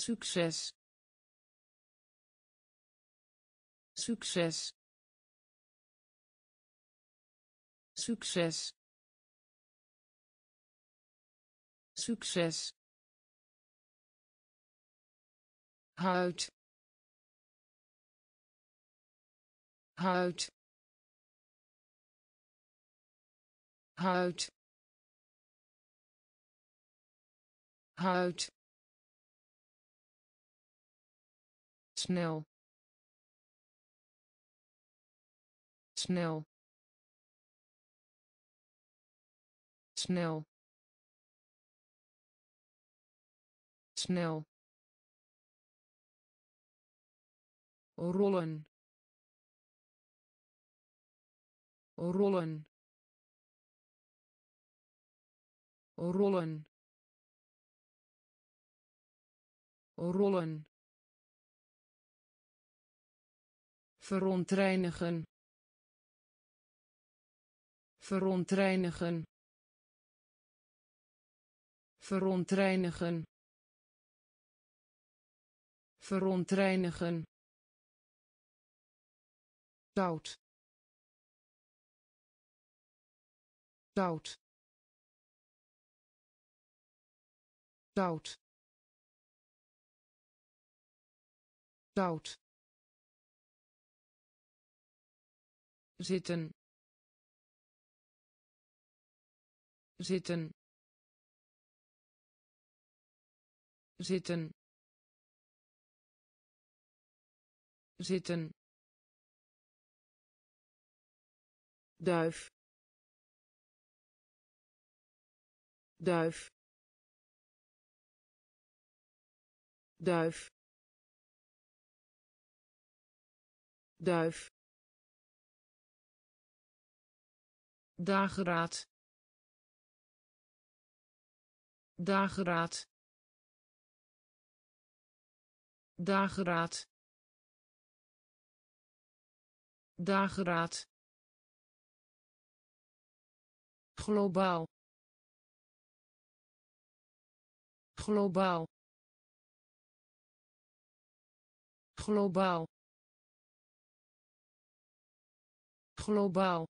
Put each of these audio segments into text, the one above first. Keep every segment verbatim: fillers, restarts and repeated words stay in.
succes succes succes succes huid huid huid huid snel snel snel snel rollen rollen rollen rollen verontreinigen verontreinigen verontreinigen verontreinigen zout zout zout zout zitten zitten zitten zitten duif duif duif duif dageraad dageraad dageraad dageraad globaal globaal globaal globaal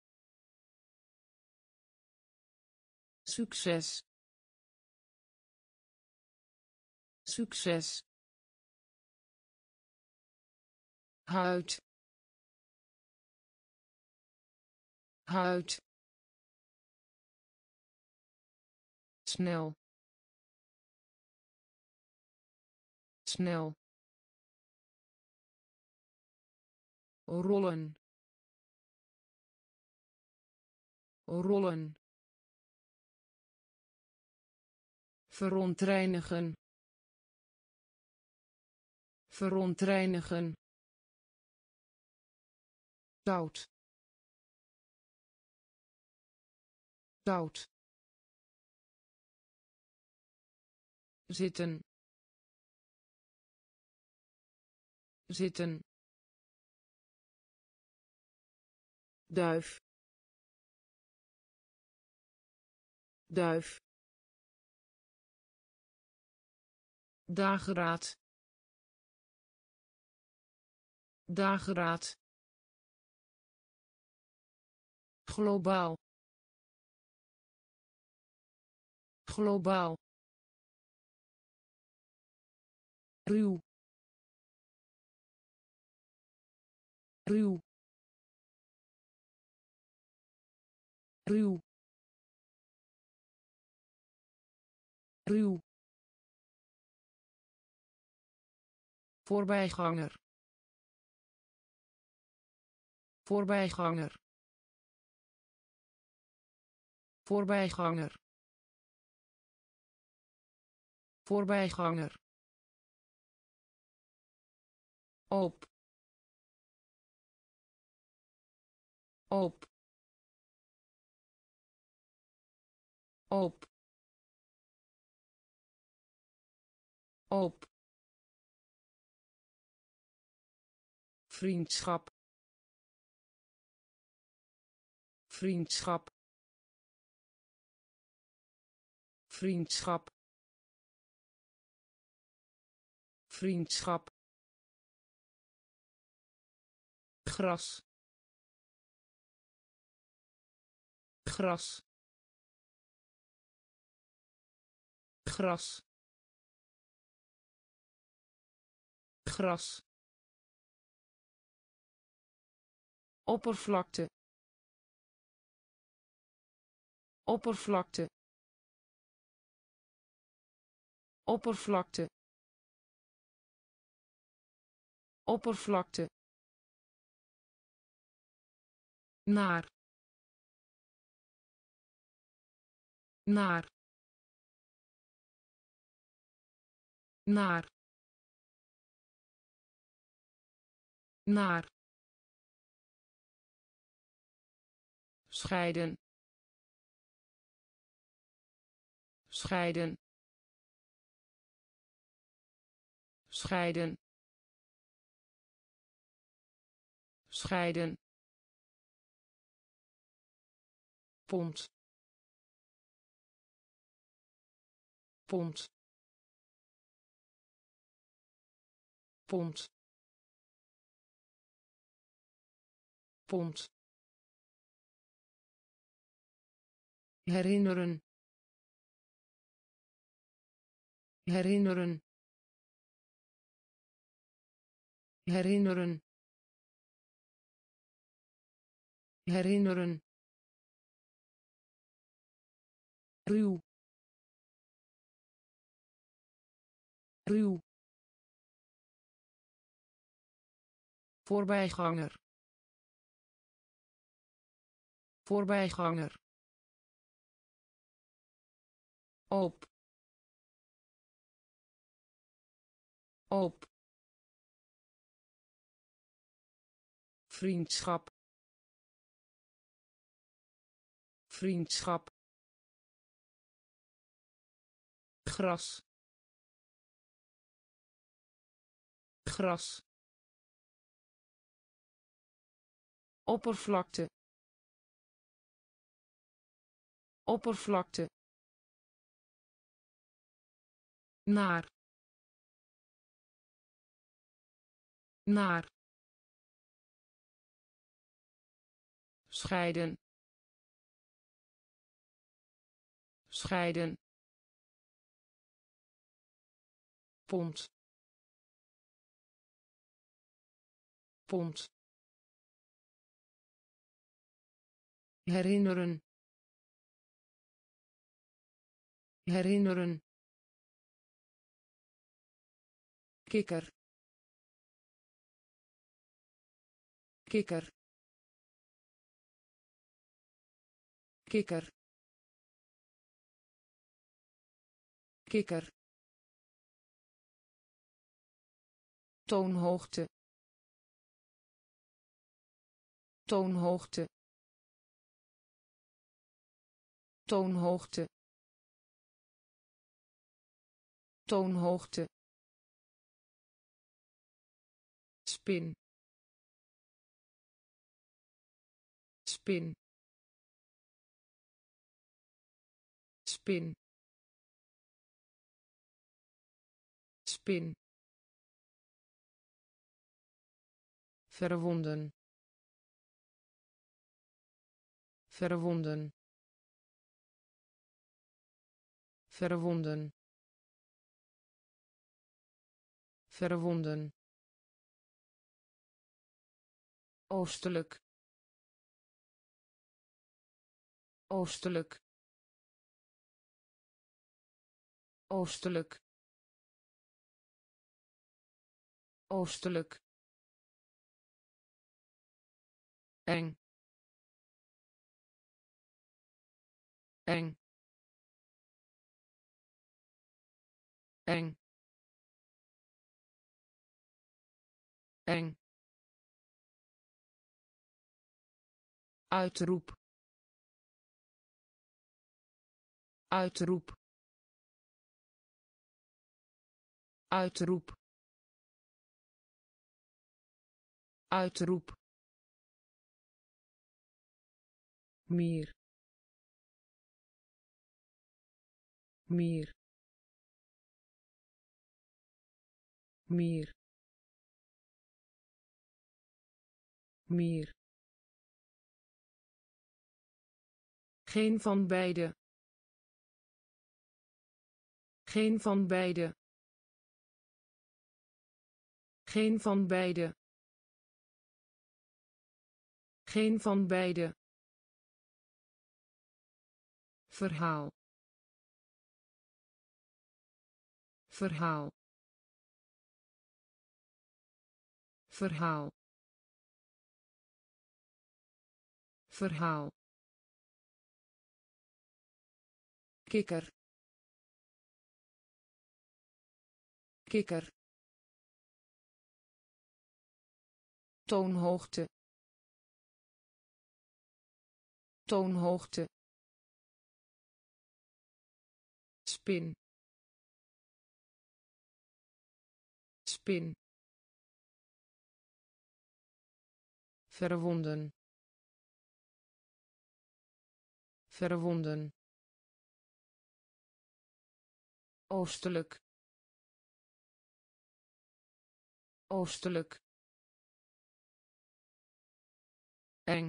succes succes huid huid snel snel rollen rollen verontreinigen verontreinigen zout zout zitten zitten duif duif dageraad dageraad globaal globaal ruw ruw ruw ruw voorbijganger voorbijganger voorbijganger voorbijganger op op op op vriendschap vriendschap vriendschap vriendschap, gras, gras, gras, gras, oppervlakte, oppervlakte, oppervlakte, oppervlakte, naar, naar, naar, naar, scheiden, scheiden, scheiden, scheiden, pond, pond, pond, pond, herinneren, herinneren, herinneren, herinneren, ruw, ruw, voorbijganger, voorbijganger, op, op, vriendschap, vriendschap, gras, gras, oppervlakte, oppervlakte, naar, naar, scheiden, scheiden, pond, pond, herinneren, herinneren, kikker, kikker, kikker, kikker, toonhoogte, toonhoogte, toonhoogte, toonhoogte, spin, spin, spin, spin, verwonden, verwonden, verwonden, verwonden, oostelijk, oostelijk, oostelijk, oostelijk, eng, eng, eng, eng, uitroep, uitroep, uitroep, uitroep, meer, meer, meer meer geen van beide geen van beide geen van beide geen van beide verhaal verhaal verhaal verhaal kikker kikker toonhoogte toonhoogte spin spin verwonden verwonden oostelijk oostelijk eng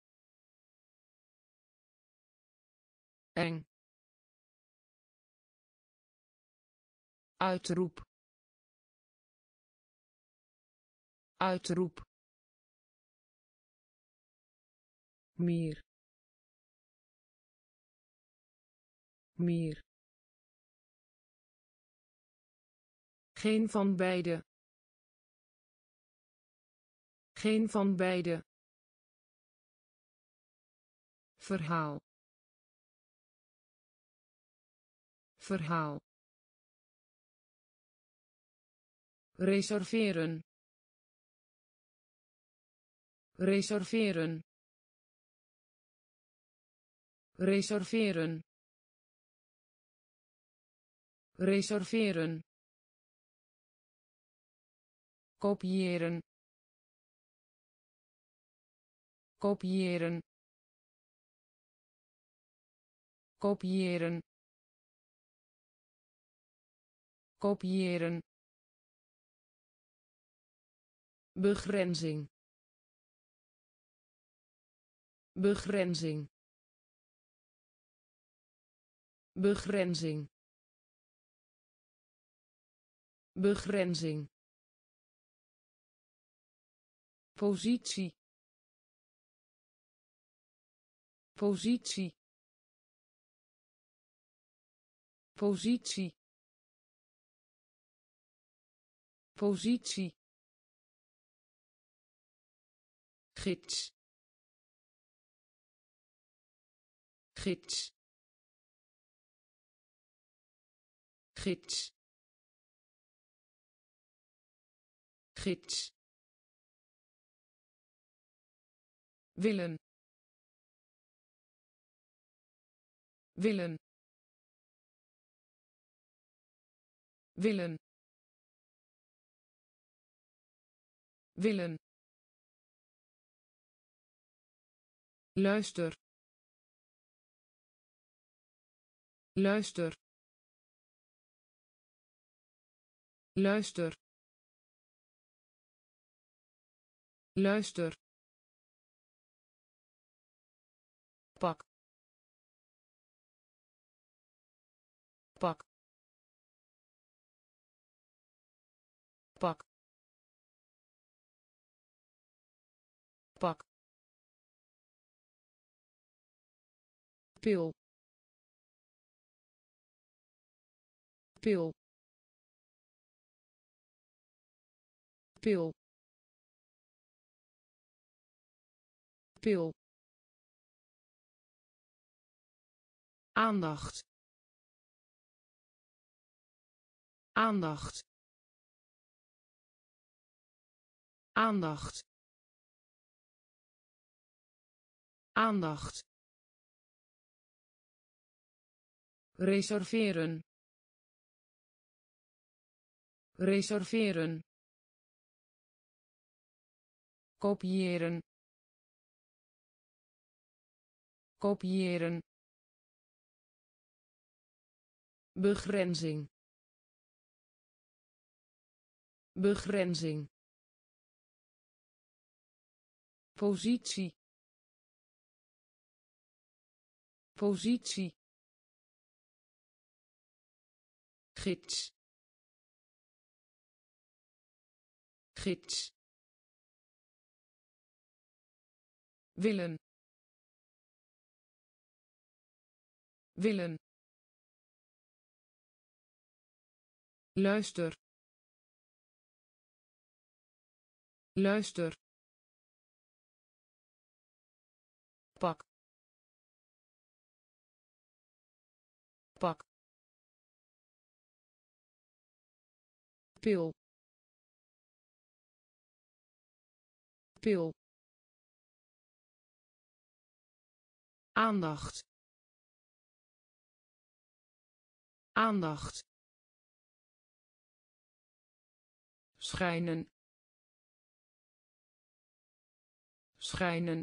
eng uitroep uitroep meer meer geen van beide geen van beide verhaal verhaal reserveren reserveren reserveren reserveren kopiëren kopiëren kopiëren kopiëren begrenzing begrenzing begrenzing begrenzing positie positie positie positie gids gids gids gids willen willen willen willen luister luister luister luister pak pak pak pak pil pil pil pil aandacht aandacht aandacht aandacht reserveren reserveren kopiëren kopiëren begrenzing begrenzing, positie, positie, gids, gids, willen, willen, luister, luister, pak, pak, pil, pil, aandacht, aandacht, schijnen, schijnen,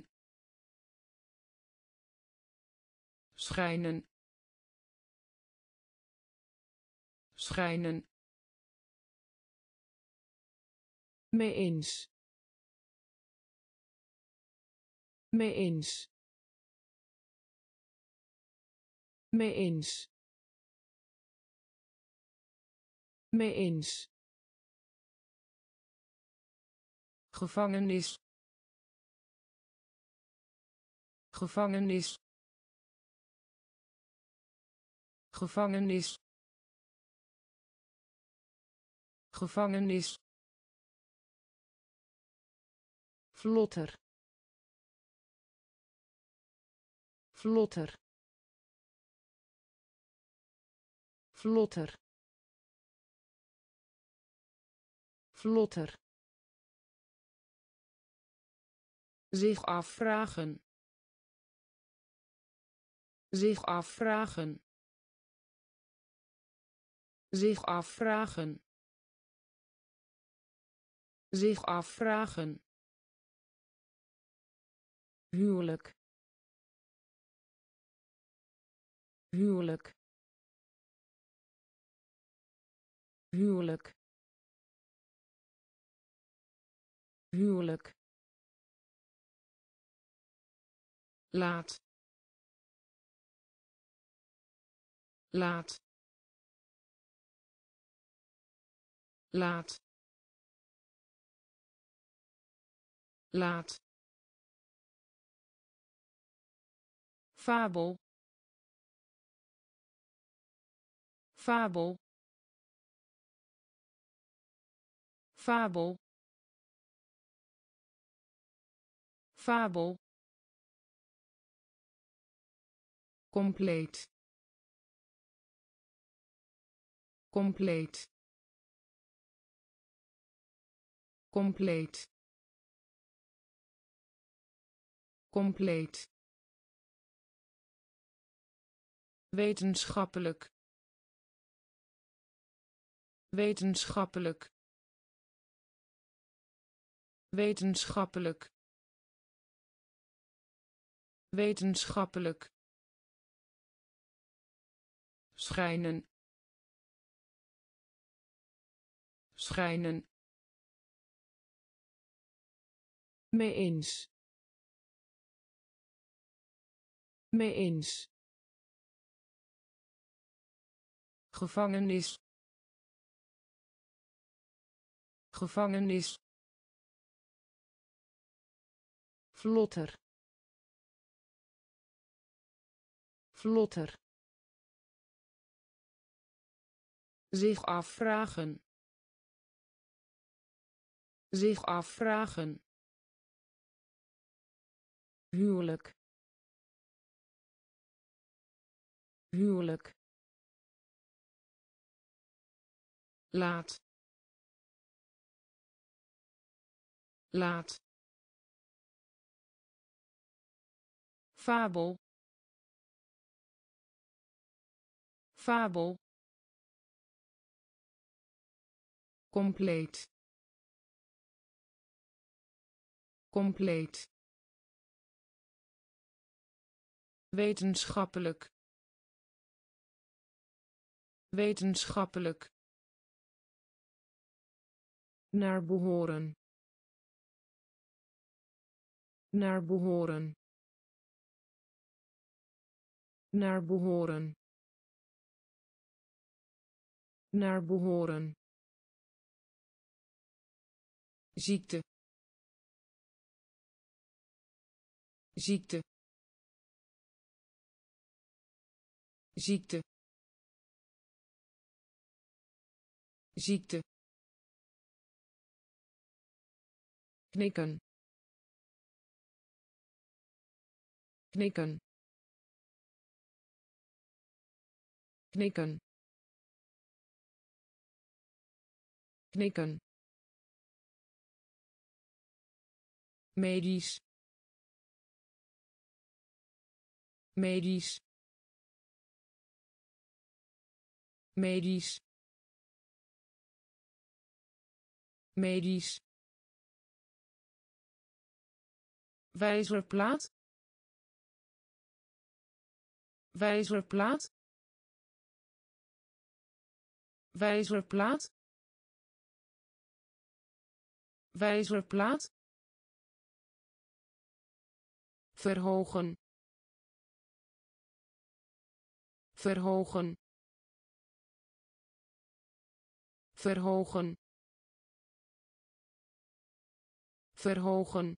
schijnen, schijnen, mee eens, mee eens, mee eens, mee eens, gevangenis, gevangenis, gevangenis, gevangenis, vlotter, vlotter, vlotter, vlotter, zich afvragen, zich afvragen, zich afvragen, zich afvragen, huwelijk, huwelijk, huwelijk, huwelijk, laat, laat, laat, laat, fabel, fabel, fabel, fabel, compleet, compleet, compleet, compleet, wetenschappelijk, wetenschappelijk, wetenschappelijk, wetenschappelijk, schijnen, schijnen, mee eens, mee eens, gevangenis, gevangenis, vlotter, vlotter, zich afvragen, zich afvragen, huwelijk, huwelijk, laat, laat, fabel, fabel, compleet, compleet, wetenschappelijk, wetenschappelijk, naar behoren, naar behoren, naar behoren, naar behoren, ziekte, ziekte, ziekte, ziekte, knikken, knikken, knikken, knikken, medisch, medisch, medisch, medisch, wijzerplaat, wijzerplaat, wijzerplaat, wijzerplaat, verhogen, verhogen, verhogen, verhogen,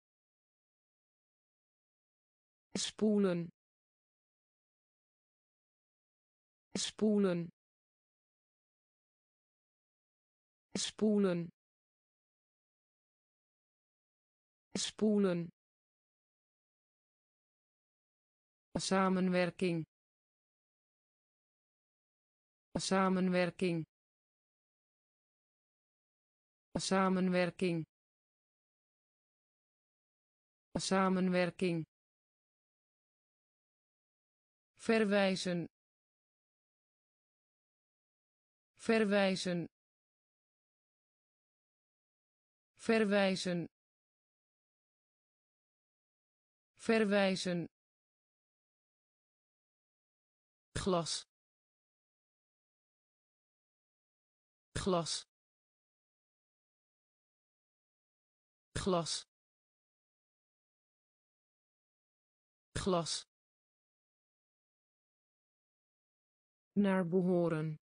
spoelen, spoelen, spoelen, spoelen, samenwerking, samenwerking, samenwerking, samenwerking, verwijzen, verwijzen, verwijzen, verwijzen, glas, glas, glas, glas, naar behoren,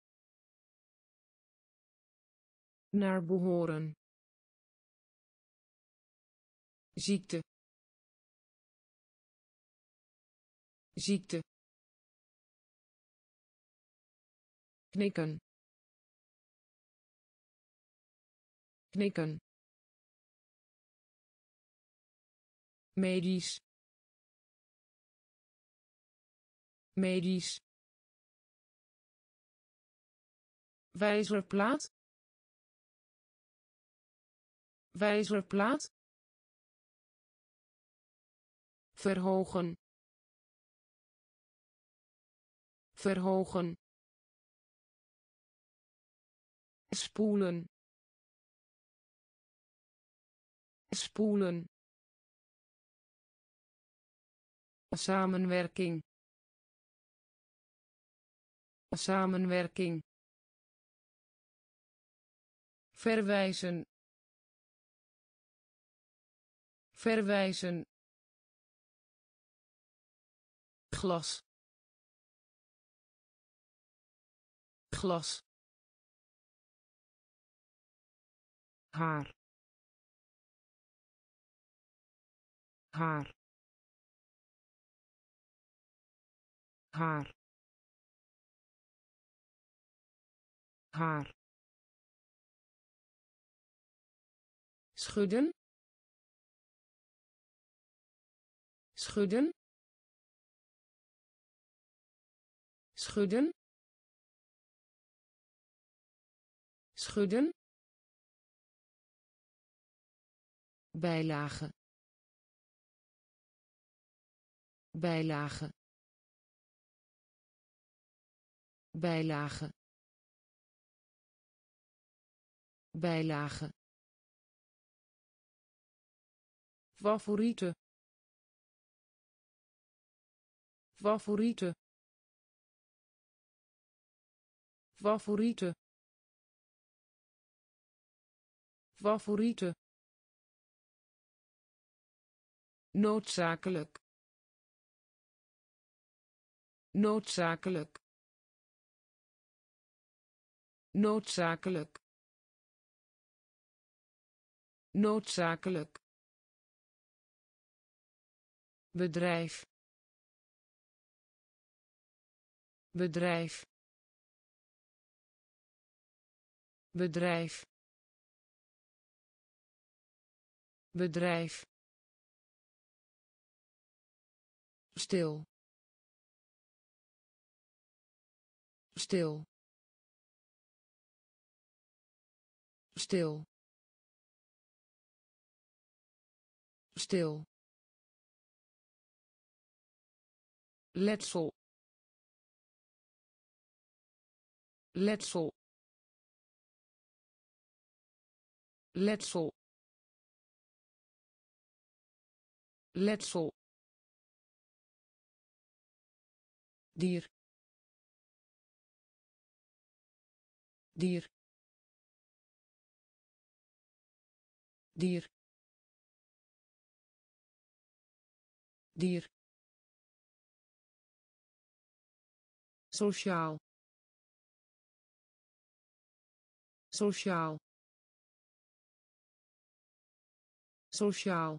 naar behoren, ziekte, ziekte, knikken, knikken, medisch, medisch, wijzerplaat, wijzerplaat, verhogen, verhogen, spoelen, spoelen, samenwerking, samenwerking, verwijzen, verwijzen, glas, glas, haar, haar, haar, haar, schudden, schudden, schudden, schudden, bijlage, bijlage, bijlage, bijlage, favoriete, favoriete, favoriete, favoriete, noodzakelijk, noodzakelijk, noodzakelijk, noodzakelijk, bedrijf, bedrijf, bedrijf, bedrijf, stil, stil, stil, stil, letsel, letsel, letsel, letsel, dier, dier, dier, dier, sociaal, sociaal, sociaal,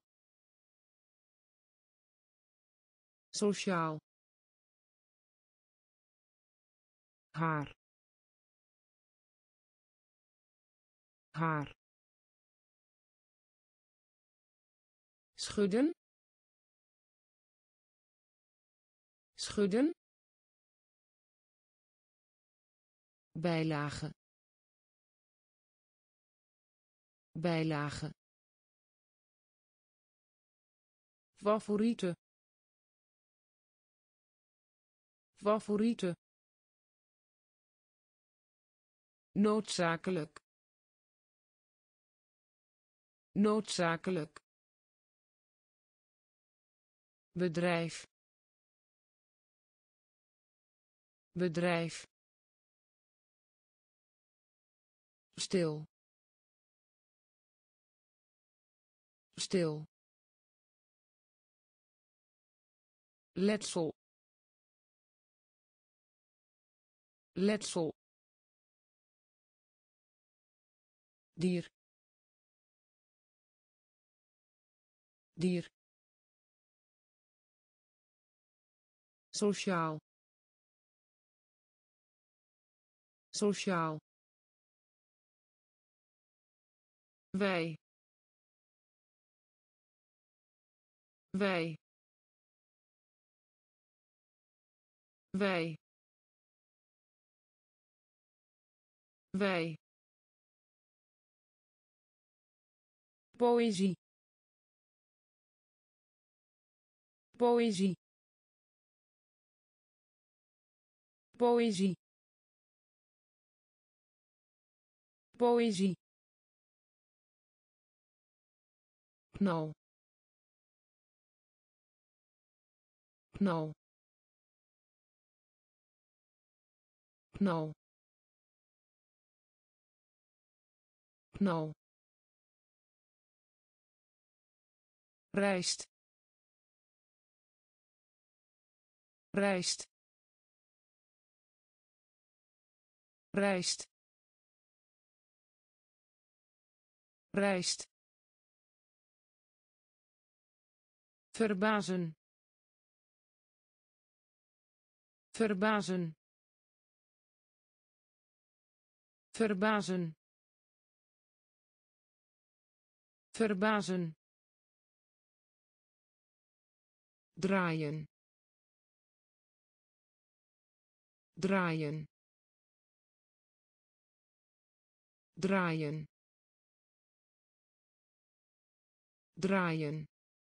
sociaal, haar, haar, schudden, schudden, bijlage, bijlage, favoriete, favoriete, noodzakelijk, noodzakelijk, bedrijf, bedrijf, stil, stil, letsel, letsel, dier, dier, sociaal, sociaal, wij, wij, wij, wij, poëzie, poëzie, poëzie, poëzie, knal, knal, knal, knal, rijst, rijst, rijst, rijst, verbazen, verbazen, verbazen, verbazen, draaien, draaien, draaien, draaien,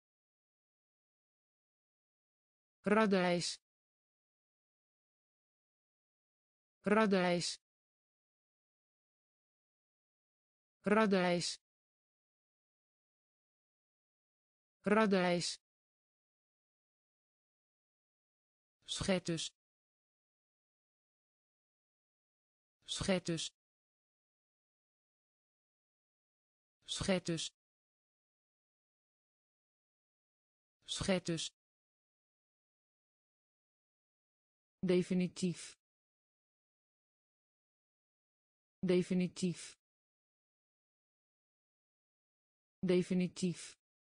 radijs, radijs, radijs, radijs, schetus, schetus, schetus schetus definitief definitief definitief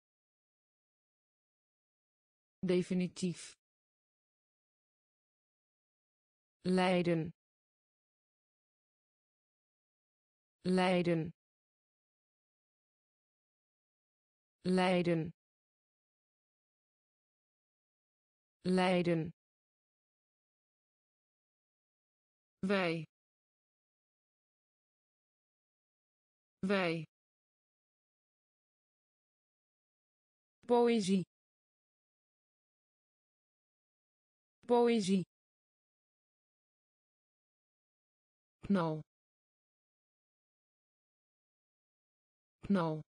definitief lijden lijden lijden lijden wij wij poëzie poëzie knal knal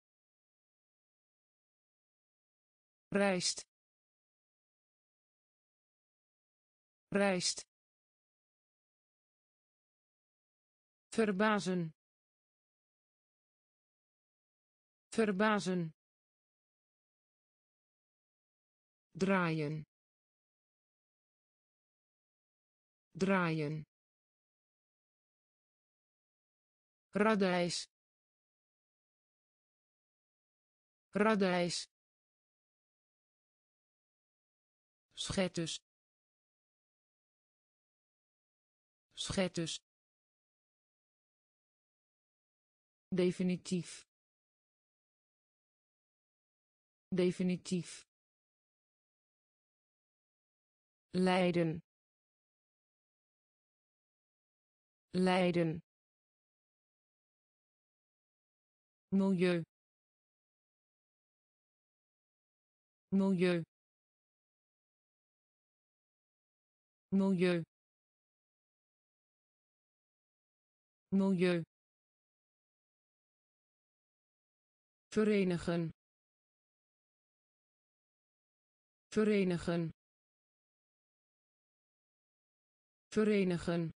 rijst rijst verbazen verbazen draaien draaien radijs radijs schetus schetus definitief definitief lijden lijden milieu milieu milieu milieu verenigen verenigen verenigen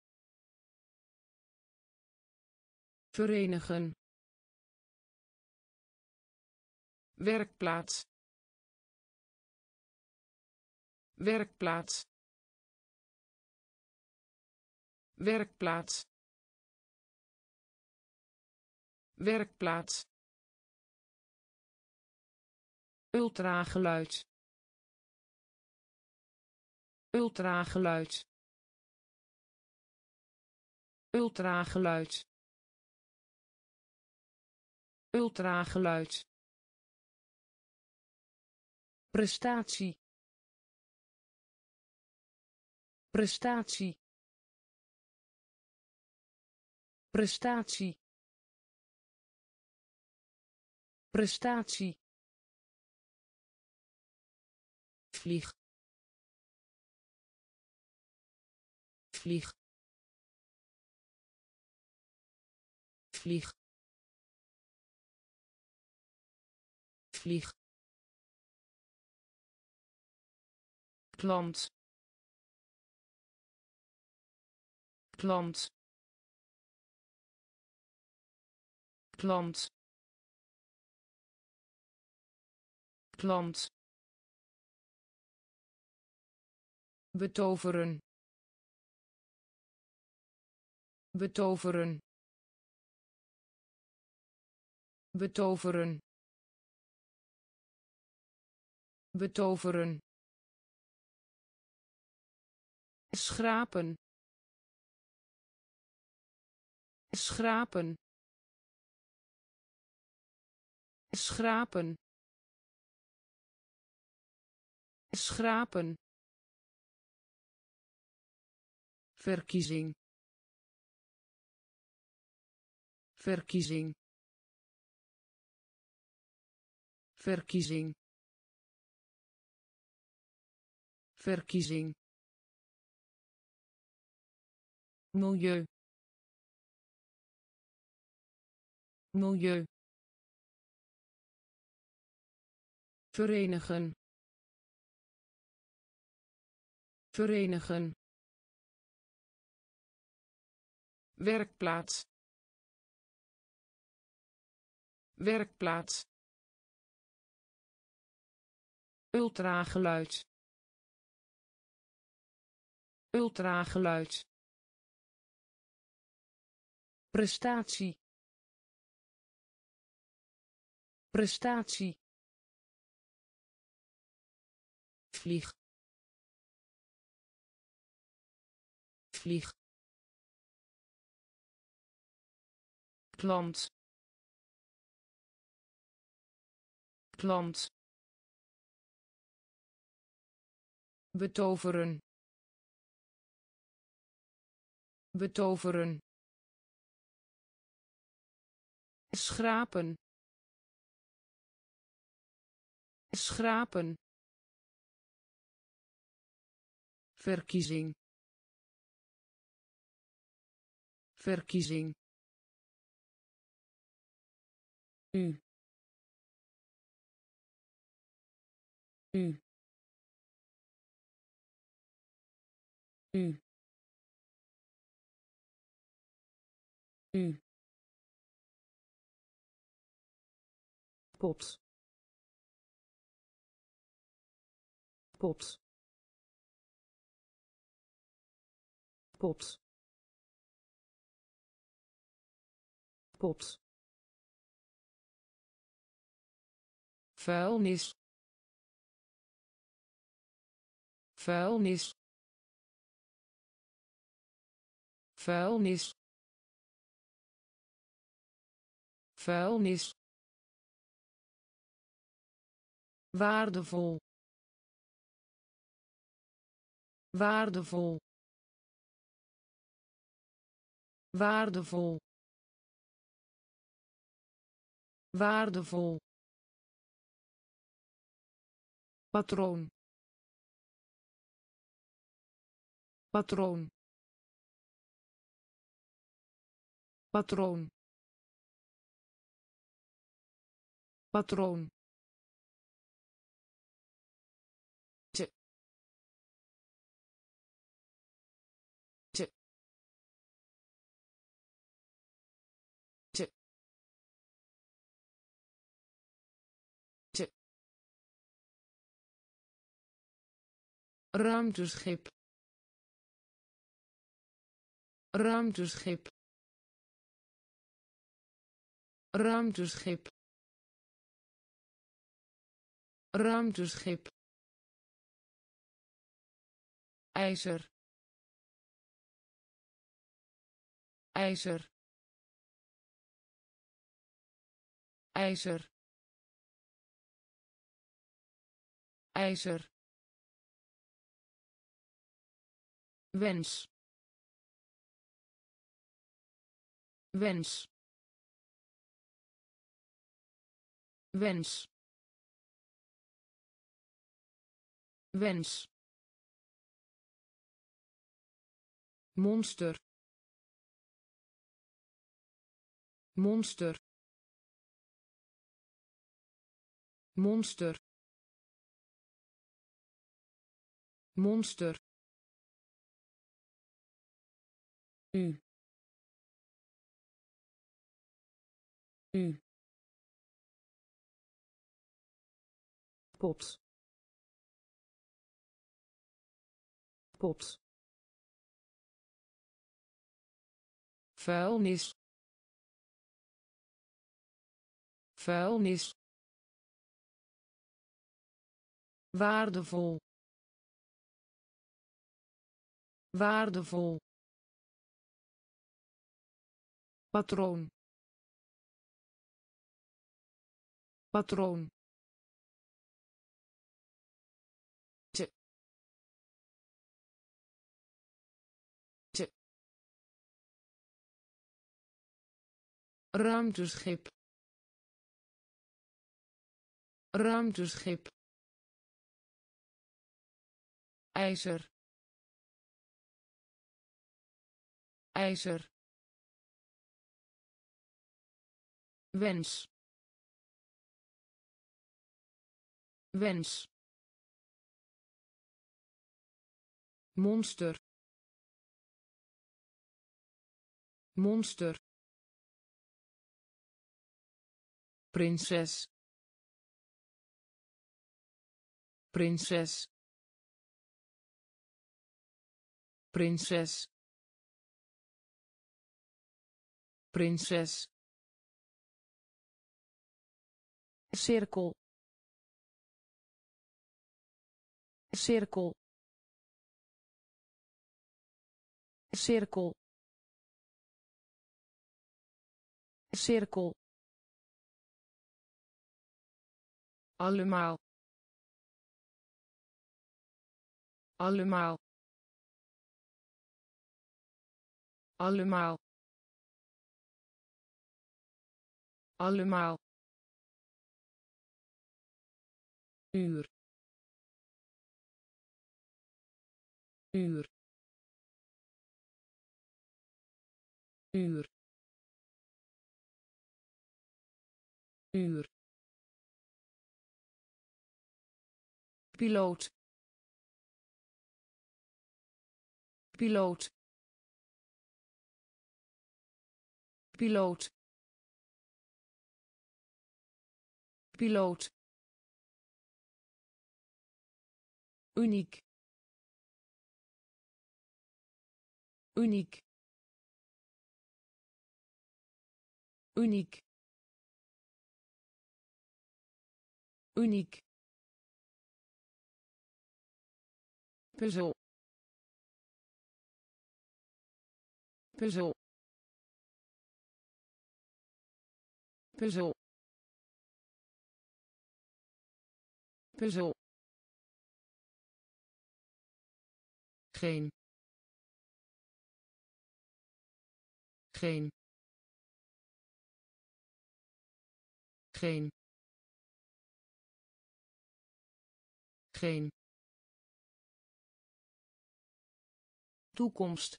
verenigen werkplaats werkplaats werkplaats werkplaats ultrageluid ultrageluid ultrageluid ultrageluid prestatie prestatie prestatie prestatie vlieg vlieg vlieg vlieg klant klant klant klant betoveren betoveren betoveren betoveren schrapen schrapen schrapen schrapen verkiezing verkiezing verkiezing verkiezing milieu milieu verenigen verenigen werkplaats werkplaats, ultrageluid, ultrageluid, prestatie, prestatie, vlieg, vlieg, klant, klant, betoveren, betoveren, schrapen, schrapen, verkiezing, verkiezing, u, u, u, u, pot, pot, pot, pot, vuilnis, vuilnis, vuilnis, vuilnis, waardevol, waardevol, waardevol, waardevol, patroon, patroon, patroon, patroon, te, te, te, te, ruimteschip, ruimteschip, ruimteschip, ruimteschip, ijzer, ijzer, ijzer, ijzer, wens, wens, wens, wens, monster, monster, monster, monster, u, u, pot, pot, vuilnis, vuilnis, waardevol, waardevol, patroon, patroon, te, te, ruimteschip, ruimteschip, ijzer, ijzer, wens, wens, monster, monster, prinses prinses prinses prinses cirkel cirkel cirkel cirkel allemaal allemaal allemaal allemaal uur uur uur uur piloot piloot piloot piloot uniek uniek uniek uniek puzzel puzzel puzzel puzzel geen geen geen geen toekomst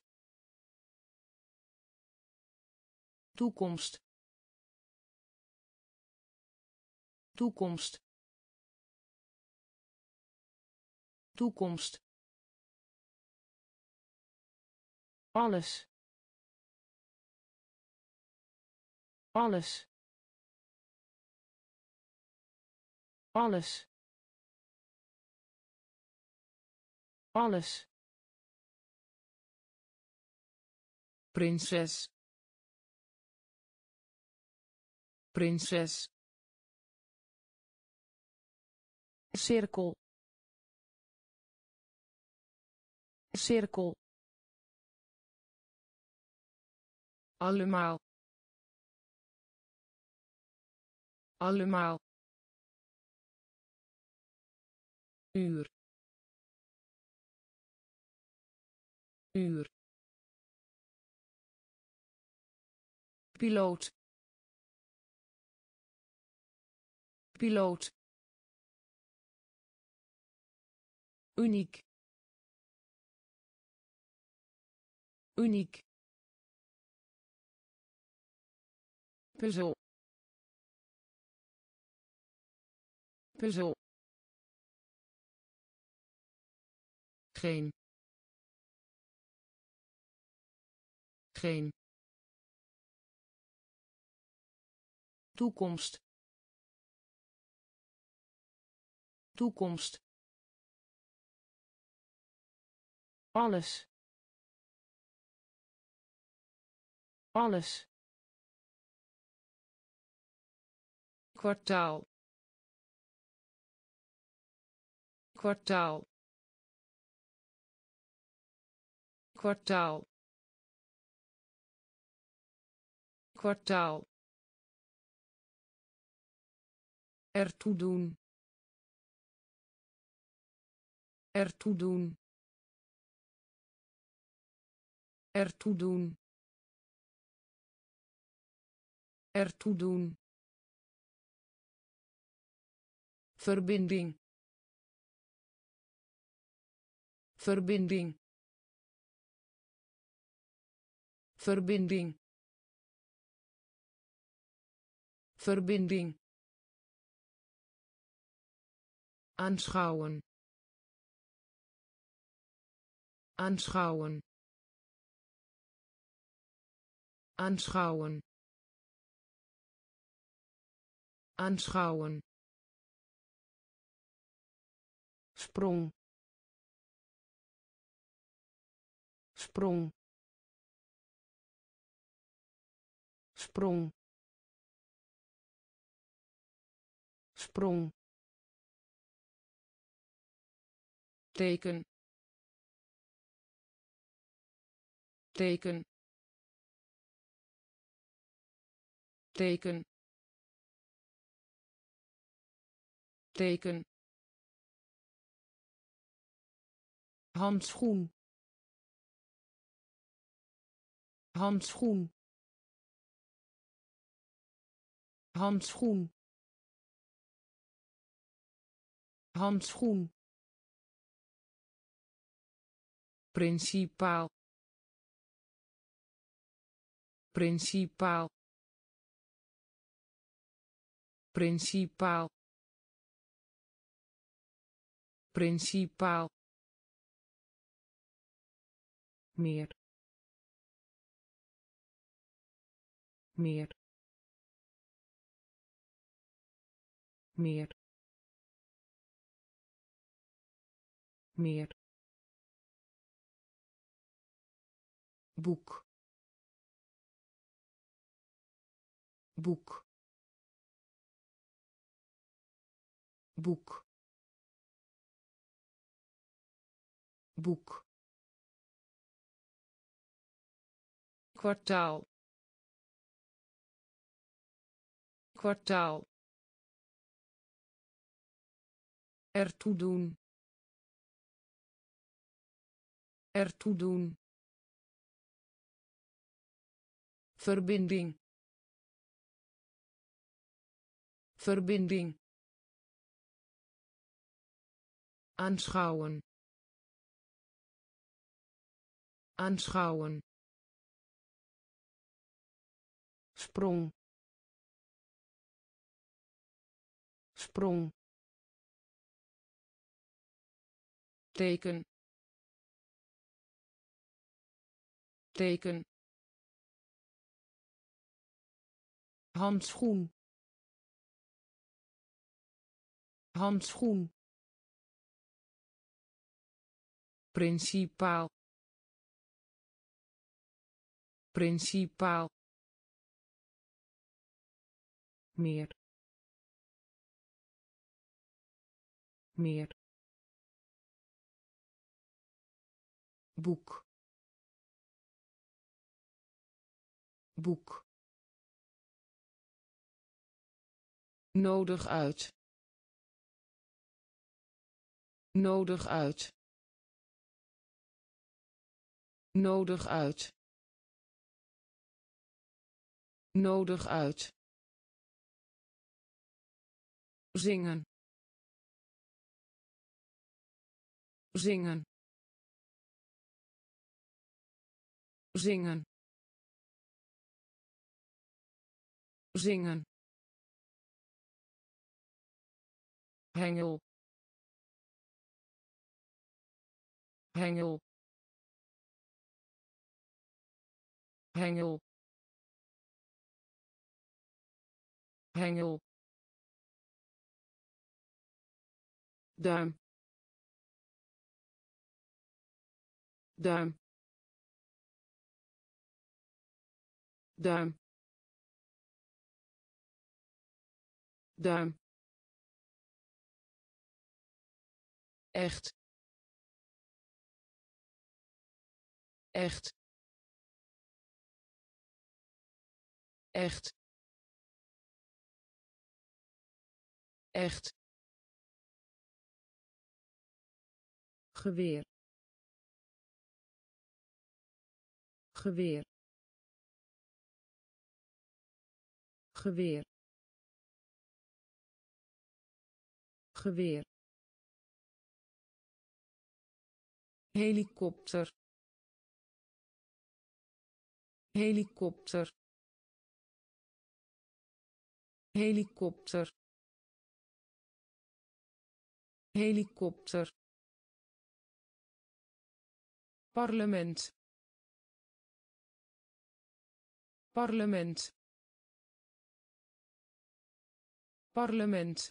toekomst toekomst toekomst alles alles alles alles prinses prinses cirkel cirkel allemaal allemaal uur uur piloot piloot uniek uniek puzzel puzzel geen geen toekomst toekomst alles alles kwartaal kwartaal kwartaal kwartaal ertoe doen ertoe doen ertoe doen ertoe doen verbinding verbinding verbinding verbinding aanschouwen aanschouwen aanschouwen aanschouwen, sprong, sprong, sprong, sprong, teken, teken, teken, teken, handschoen, handschoen, handschoen, handschoen, principaal, principaal, principaal, principaal, meer, meer, meer, meer, boek, boek, boek, boek, kwartaal, kwartaal, ertoe doen, ertoe doen, verbinding, verbinding, aanschouwen, aanschouwen, sprong, sprong, teken, teken, handschoen, handschoen, principaal, principaal, meer, meer, boek, boek, nodig uit, nodig uit, nodig uit, nodig uit, zingen, zingen, zingen, zingen, hengel, hengel, hengel, hengel, duim, duim, duim, duim, echt, echt, echt, echt, geweer, geweer, geweer, geweer, helikopter, helikopter, helikopter, helikopter, parlement, parlement, parlement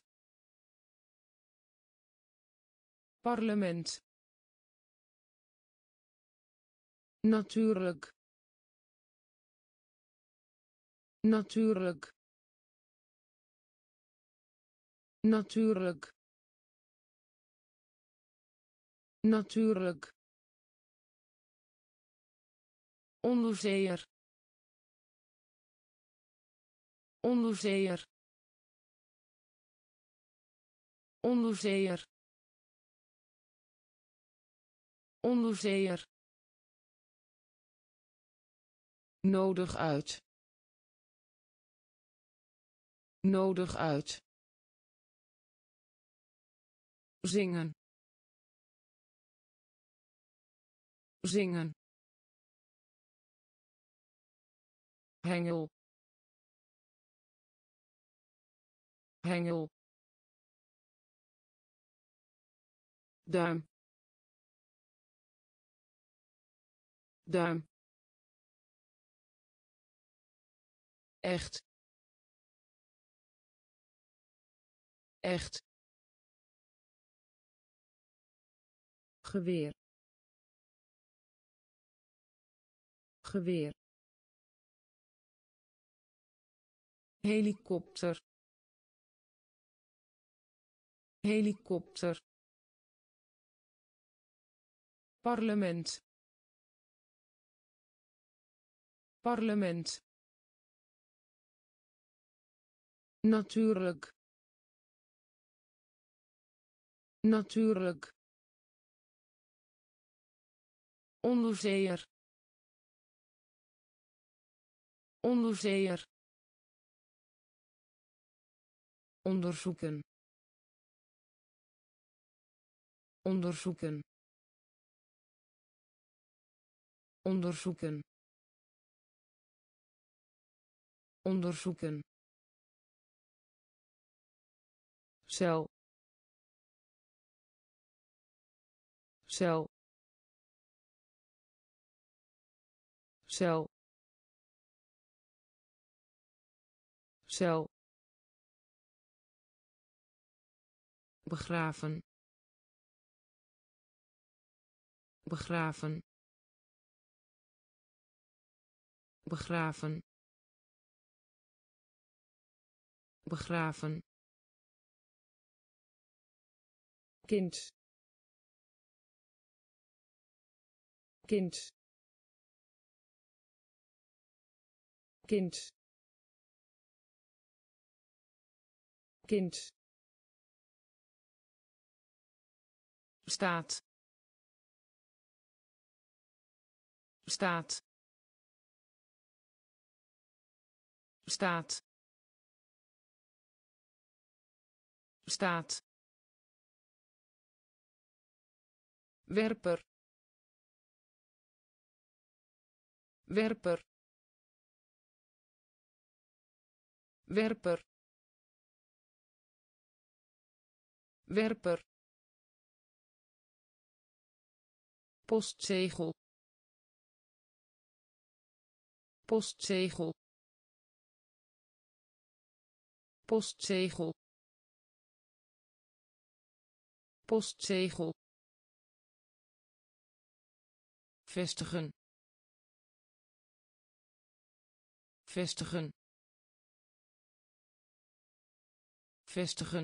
parlement natuurlijk natuurlijk natuurlijk natuurlijk onderzeeër onderzeeër onderzeeër onderzeeër nodig uit nodig uit zingen zingen hengel hengel duim duim echt echt geweer geweer helikopter helikopter parlement parlement natuurlijk natuurlijk onderzeeër onderzeeër onderzoeken onderzoeken onderzoeken onderzoeken cel cel cel cel begraven begraven begraven begraven kind kind kind kind staat staat staat staat werper werper werper werper postzegel postzegel postzegel postzegel vestigen vestigen vestigen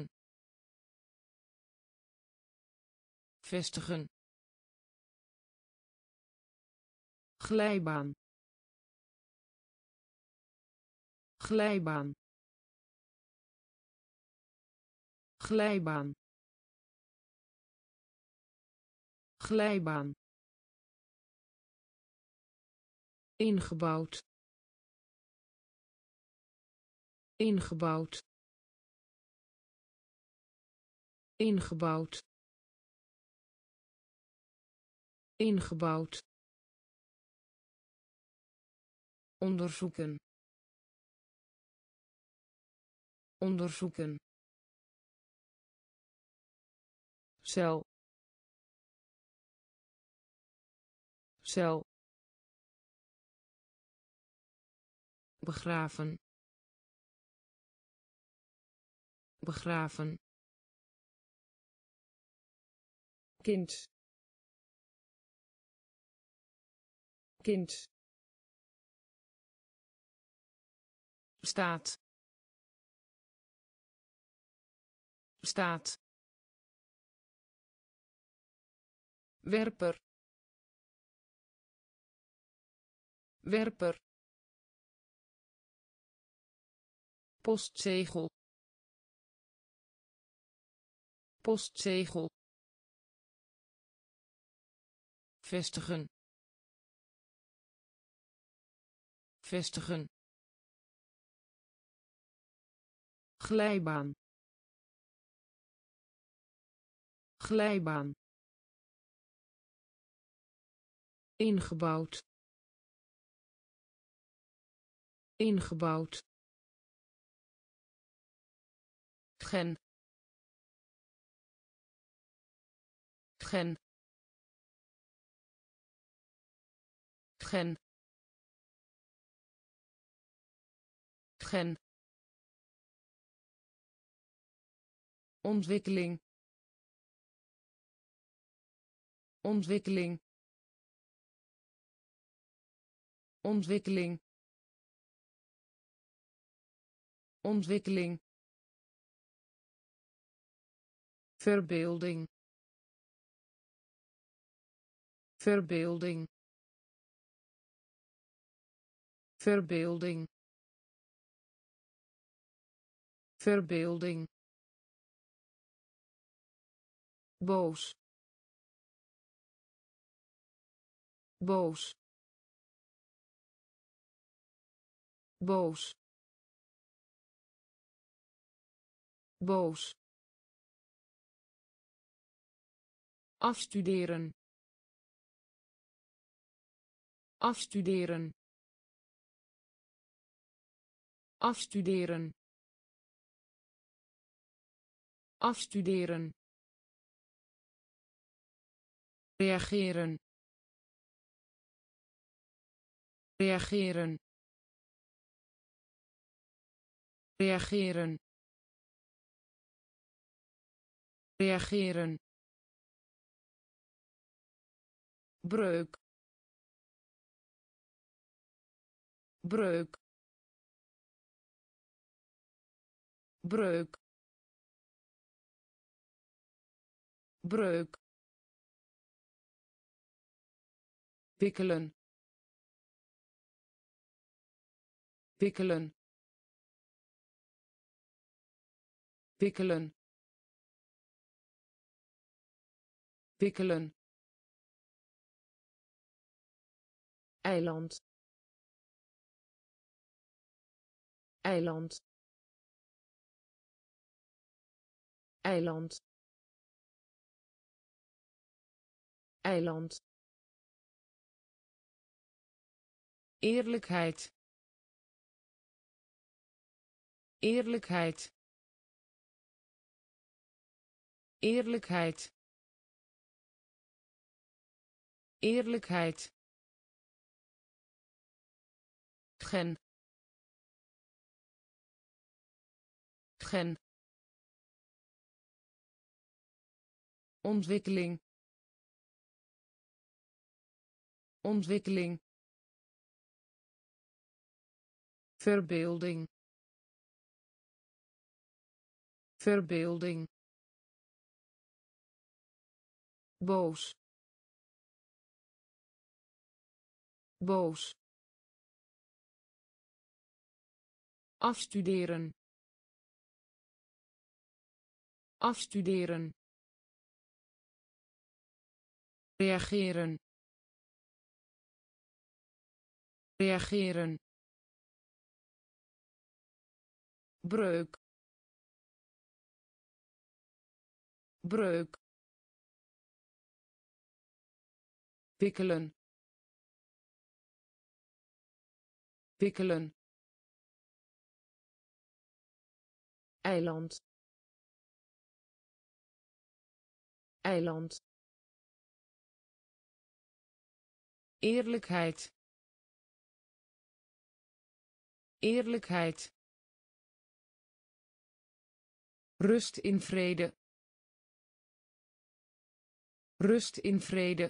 vestigen glijbaan glijbaan glijbaan glijbaan ingebouwd ingebouwd ingebouwd ingebouwd onderzoeken onderzoeken cel cel begraven begraven, kind, kind, staat, staat, werper, werper, postzegel, postzegel, vestigen, vestigen, glijbaan, glijbaan, ingebouwd, ingebouwd, gen, gen, gen, gen, ontwikkeling, ontwikkeling, ontwikkeling, ontwikkeling, verbeelding, verbeelding, verbeelding, verbeelding, boos, boos, boos, boos, afstuderen, afstuderen, afstuderen, afstuderen, reageren, reageren, reageren, reageren, breuk, breuk, breuk, breuk, wikkelen, wikkelen, wikkelen, wikkelen, eiland, eiland, eiland, eiland, eerlijkheid, eerlijkheid, eerlijkheid, eerlijkheid, gen, gen, ontwikkeling, ontwikkeling, verbeelding, verbeelding, boos, boos, afstuderen, afstuderen, reageren, reageren, breuk, breuk, wikkelen, wikkelen, eiland, eiland, eerlijkheid, eerlijkheid, Rust in vrede. Rust in vrede.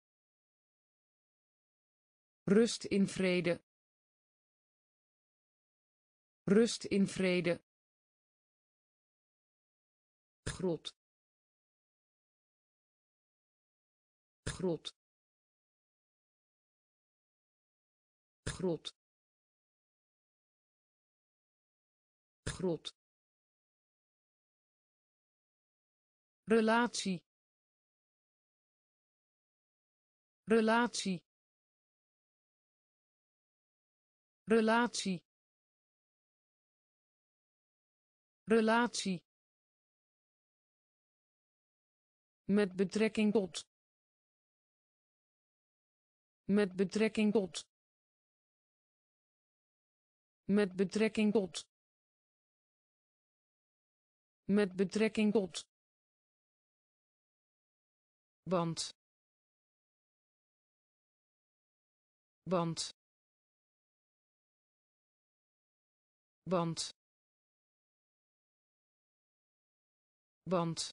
Rust in vrede. Rust in vrede. Grot. Grot. Grot. Grot. Relatie. Relatie. Relatie. Relatie. Met betrekking tot. Met betrekking tot. Met betrekking tot. Met betrekking tot. Band. Band. Band. Band.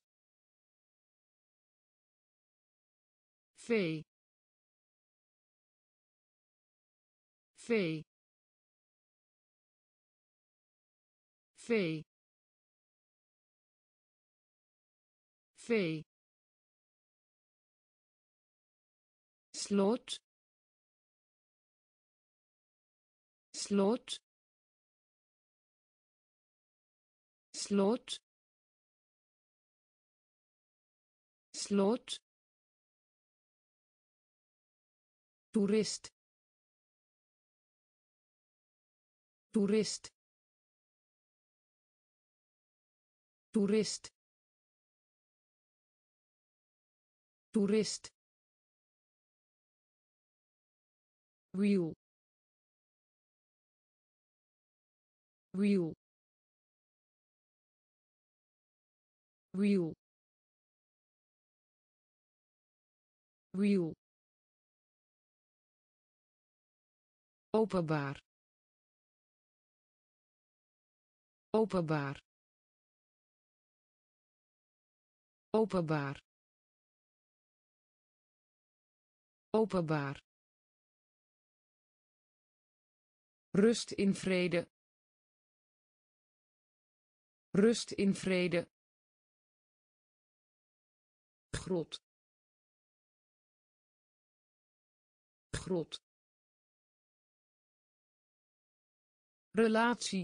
Vee. Vee. Vee. Vee. Slot. Slot. Slot. Slot. Toerist. Toerist. Toerist. Toerist. Wiel. Wiel. Wiel. Wiel. Openbaar. Openbaar. Openbaar. Openbaar. Rust in vrede. Rust in vrede. Grot. Grot. Relatie.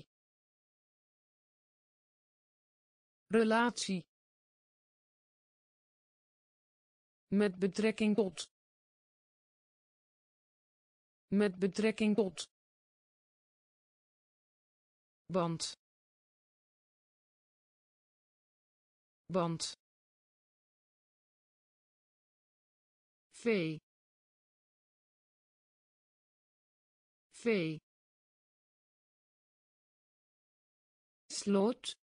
Relatie. Met betrekking tot. Met betrekking tot. Band. Band. Vee. Vee. Slot.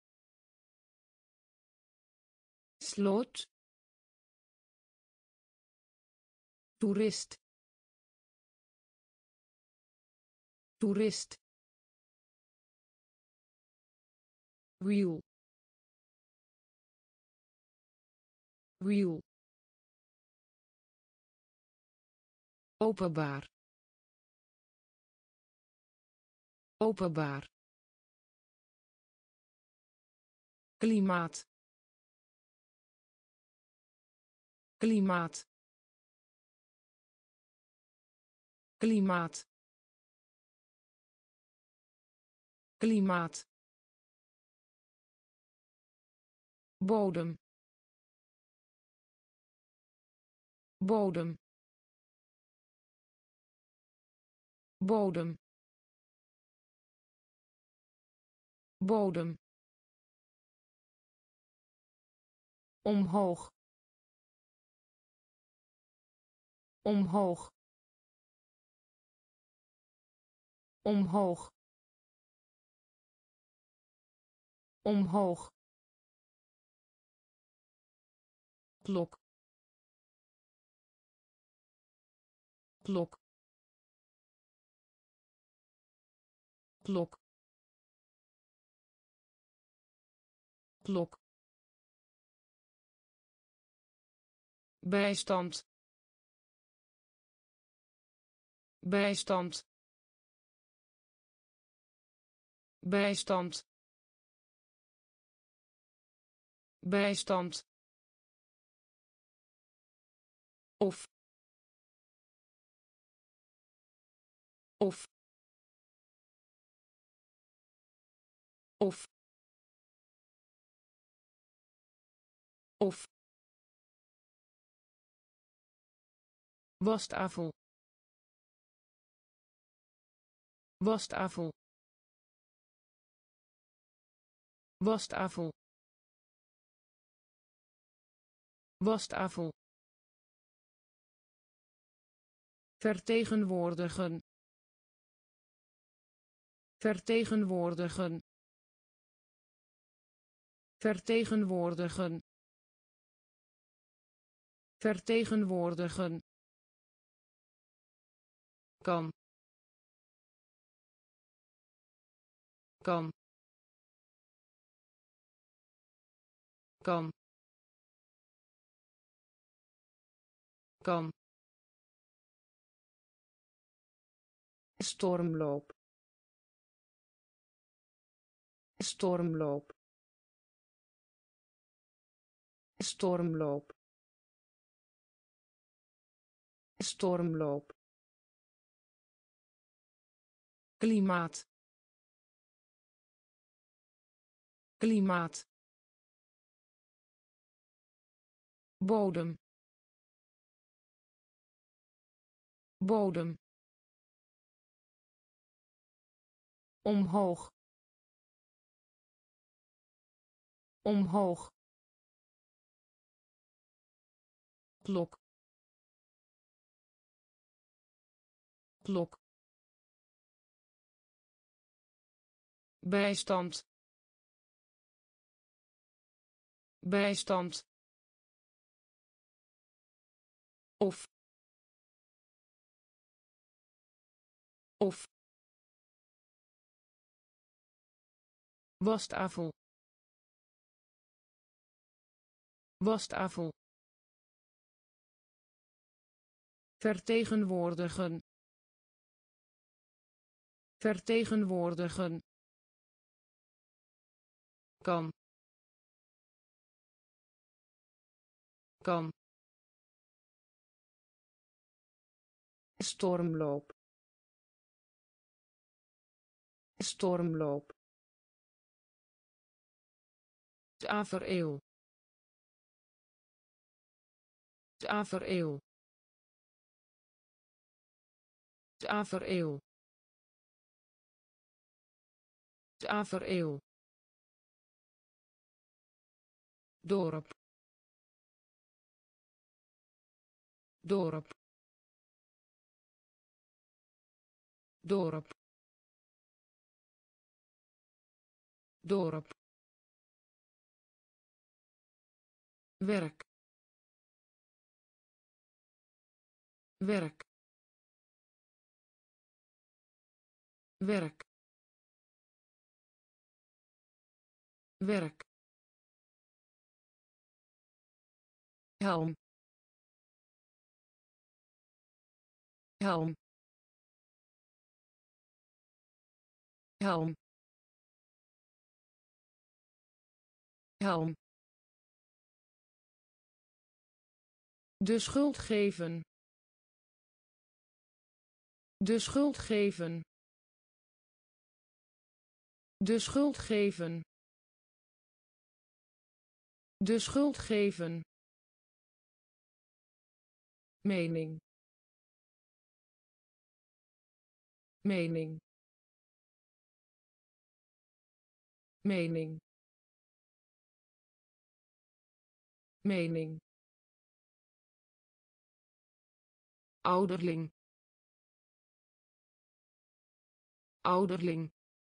Slot. Toerist. Toerist. Wiel. Wiel. Openbaar. Openbaar. Klimaat. Klimaat. Klimaat. Klimaat. Bodem. Bodem. Bodem. Bodem. Omhoog. Omhoog. Omhoog. Omhoog. Klok. Klok. Klok. klok bijstand bijstand bijstand bijstand of of of of wastafel wastafel wastafel wastafel vertegenwoordigen vertegenwoordigen vertegenwoordigen vertegenwoordigen kan kan kan kan stormloop stormloop stormloop stormloop klimaat klimaat bodem bodem omhoog omhoog klok klok bijstand bijstand of of wastafel wastafel vertegenwoordigen vertegenwoordigen kan kan stormloop stormloop tafereel tafereel tafereel tafereel dorp dorp dorp dorp werk werk werk werk helm helm helm helm de schuld geven de schuld geven de schuld geven de schuld geven mening mening mening mening ouderling ouderling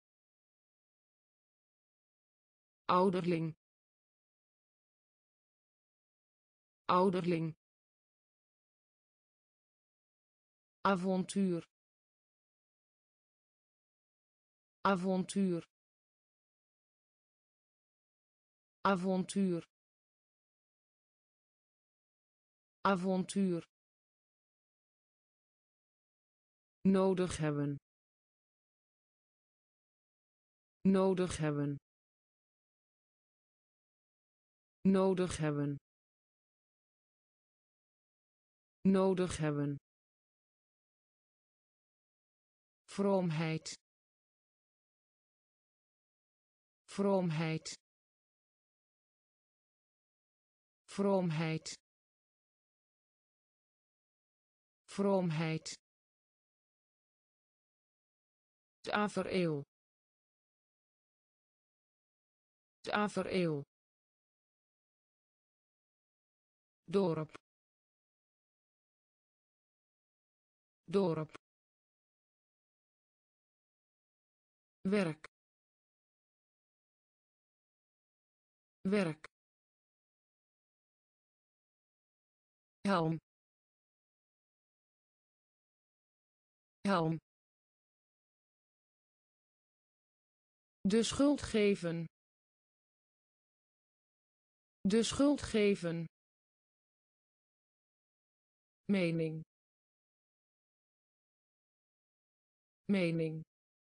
ouderling ouderling avontuur avontuur avontuur avontuur nodig hebben nodig hebben nodig hebben nodig hebben vroomheid vroomheid vroomheid vroomheid tafereel tafereel dorp dorp werk werk helm helm de schuld geven de schuld geven mening mening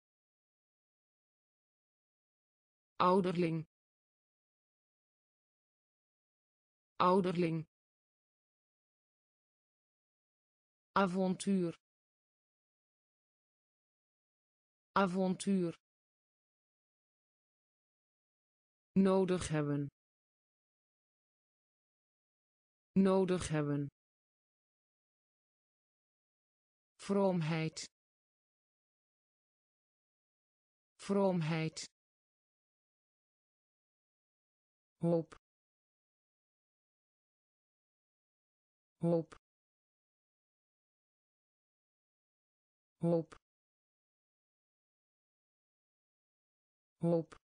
ouderling ouderling avontuur avontuur nodig hebben nodig hebben vroomheid vroomheid hoop hoop hoop hoop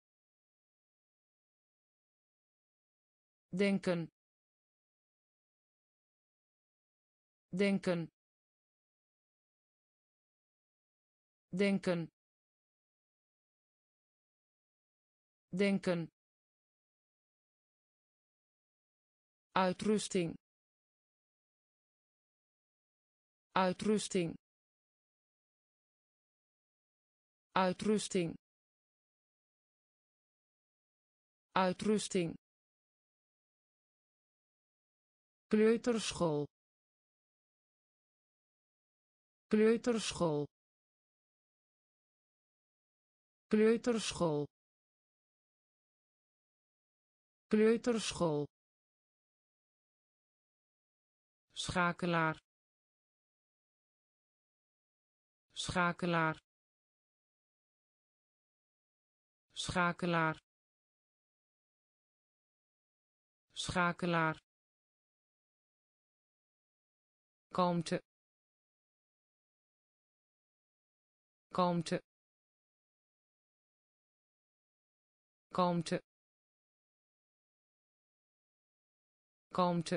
denken denken denken denken uitrusting uitrusting uitrusting uitrusting kleuterschool kleuterschool kleuterschool kleuterschool schakelaar schakelaar schakelaar schakelaar kalmte kalmte kalmte kalmte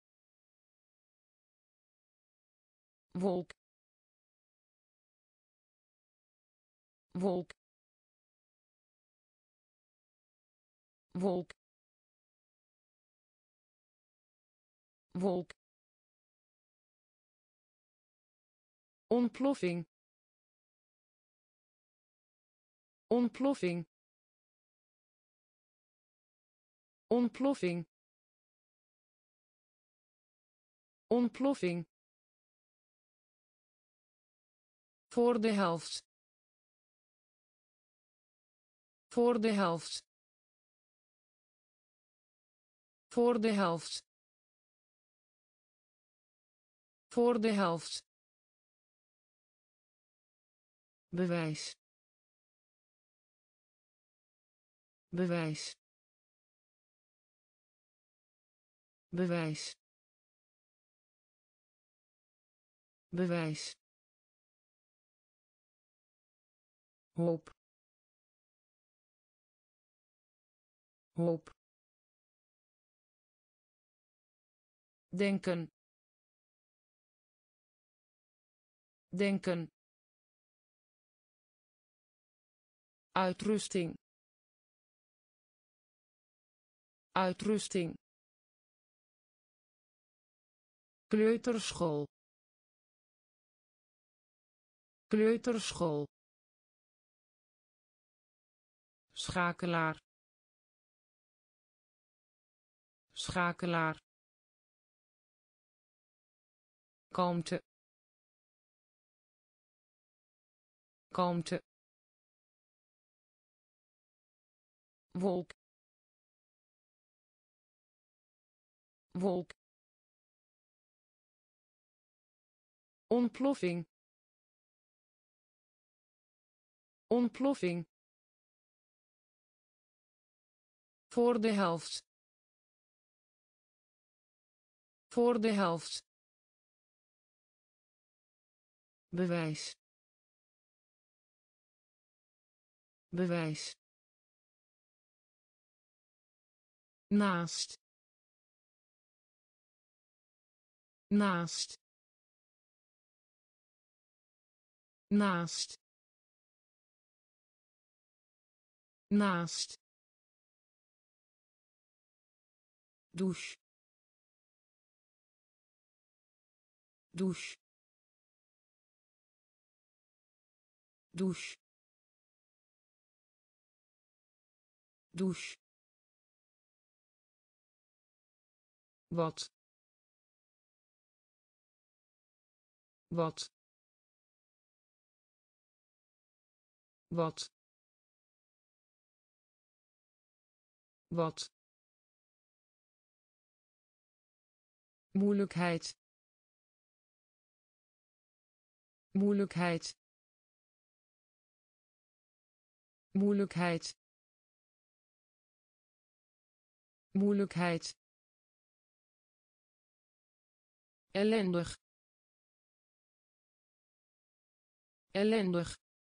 wolk wolk wolk wolk ontploffing ontploffing ontploffing ontploffing voor de helft voor de helft voor de helft voor de helft bewijs bewijs bewijs bewijs hoop hoop denken denken uitrusting uitrusting, kleuterschool, kleuterschool, schakelaar, schakelaar, kalmte, kalmte, wolk, wolk, ontploffing, ontploffing, voor de helft, voor de helft, bewijs, bewijs, naast, naast, naast, naast, douche, douche, douche, douche, wat, wat, wat, wat, moeilijkheid, moeilijkheid, moeilijkheid, moeilijkheid, ellendig, ellendig,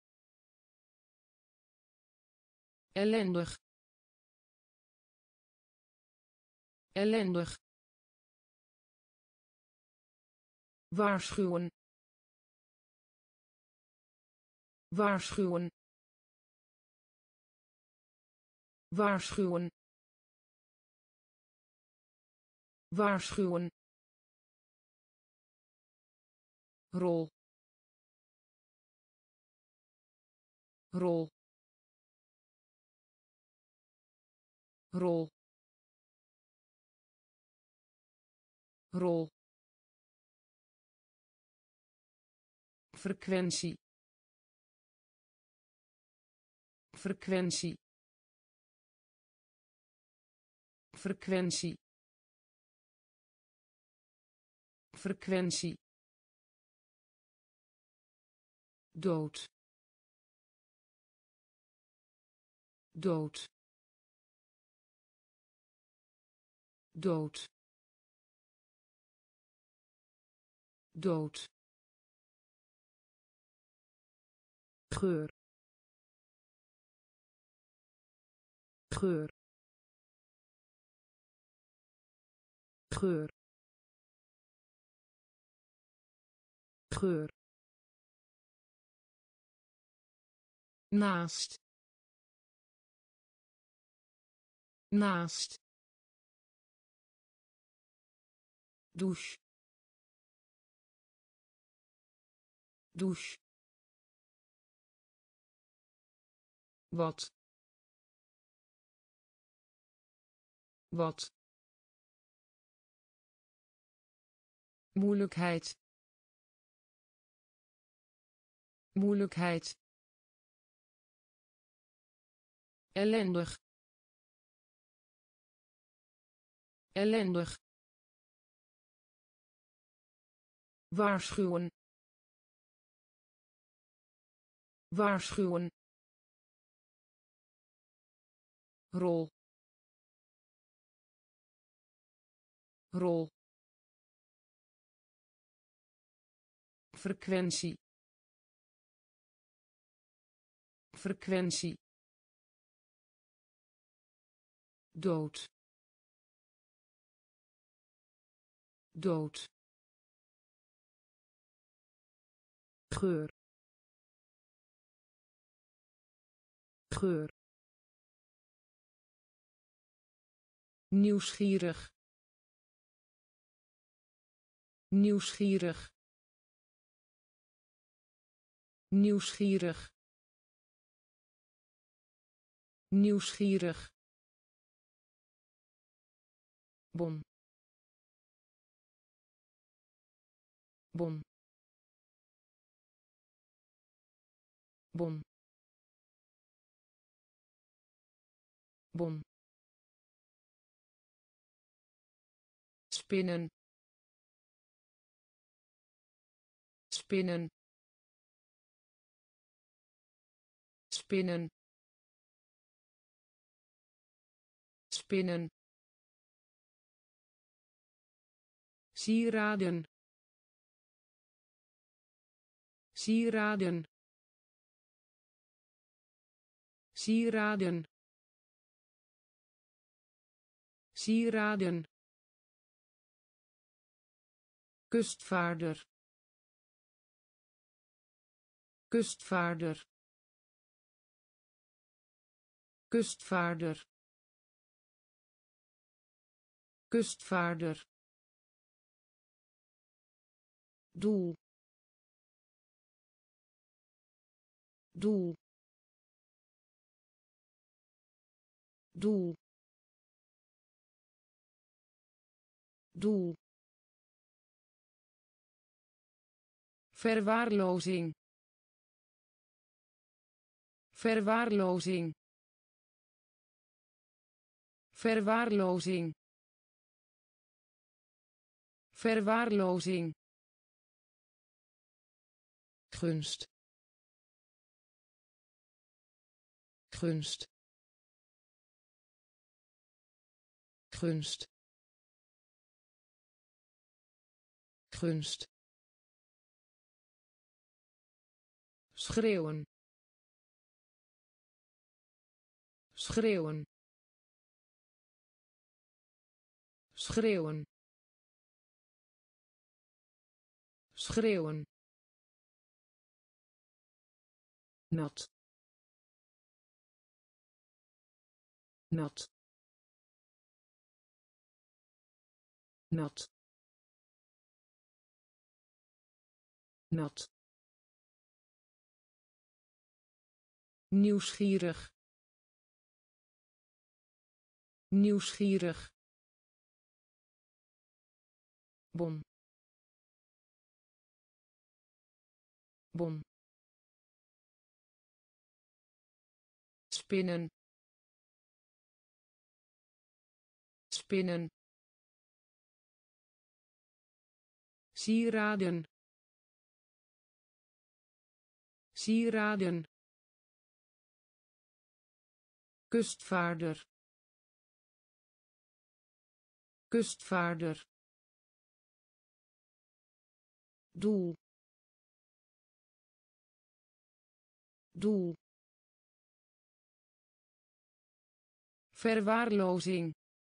ellendig, ellendig, waarschuwen, waarschuwen, waarschuwen, waarschuwen, rol, rol, rol, rol, frequentie, frequentie, frequentie, frequentie, dood, dood, dood, dood, geur, geur, geur, geur, naast, naast, douche, douche, wat, wat, moeilijkheid, moeilijkheid, ellendig, ellendig, waarschuwen, waarschuwen, rol, rol, frequentie, frequentie, dood, dood, geur, geur, nieuwsgierig nieuwsgierig nieuwsgierig nieuwsgierig bon bon bon bon spinnen spinnen spinnen spinnen sieraden sieraden sieraden sieraden kustvaarder kustvaarder kustvaarder kustvaarder doel doel doel doel verwaarlozing verwaarlozing verwaarlozing verwaarlozing gunst gunst gunst gunst schreeuwen schreeuwen schreeuwen schreeuwen nat nat nat nat nieuwsgierig nieuwsgierig bon bon spinnen spinnen sieraden sieraden kustvaarder kustvaarder doel doel verwaarlozing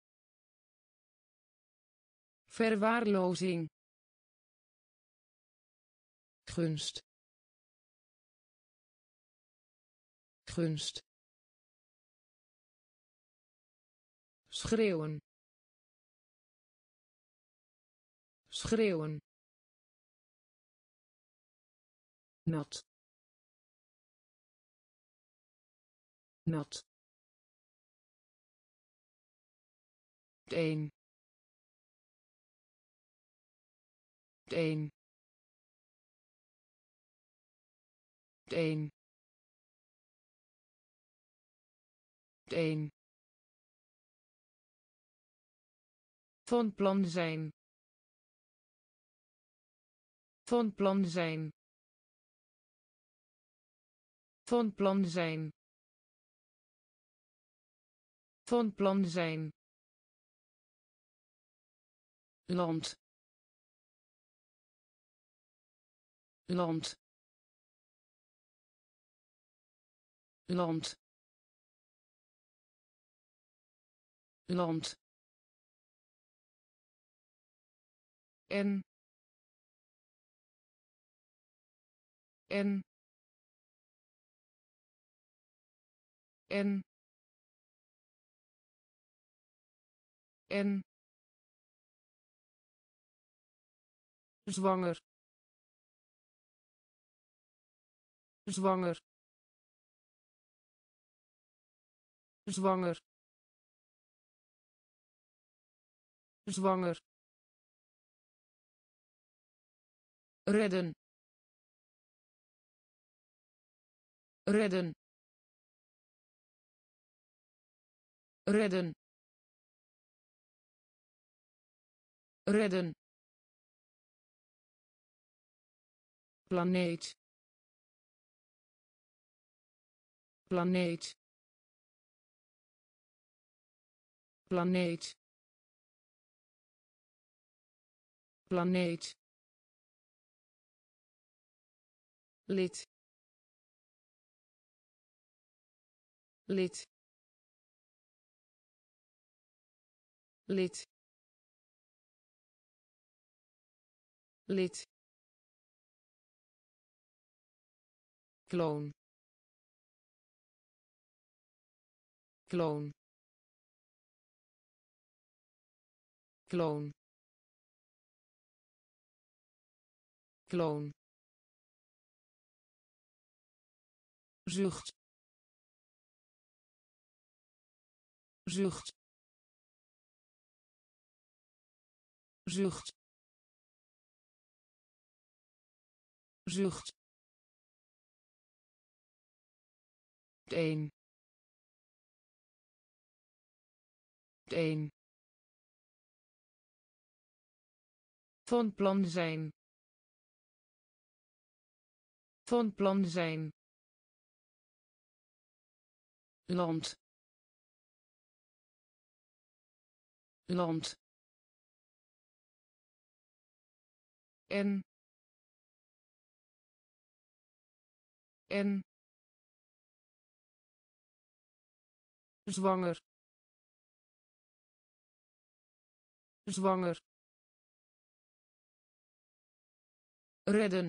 verwaarlozing gunst gunst schreeuwen schreeuwen nat nat een een een een van plan zijn van plan zijn van plan zijn van plan zijn land land land land en en en en zwanger zwanger zwanger zwanger redden redden redden redden planeet planeet planeet planeet lid lid lid lid kloon kloon kloon kloon zucht zucht zucht zucht een een van plan zijn van plan zijn land land en en zwanger zwanger redden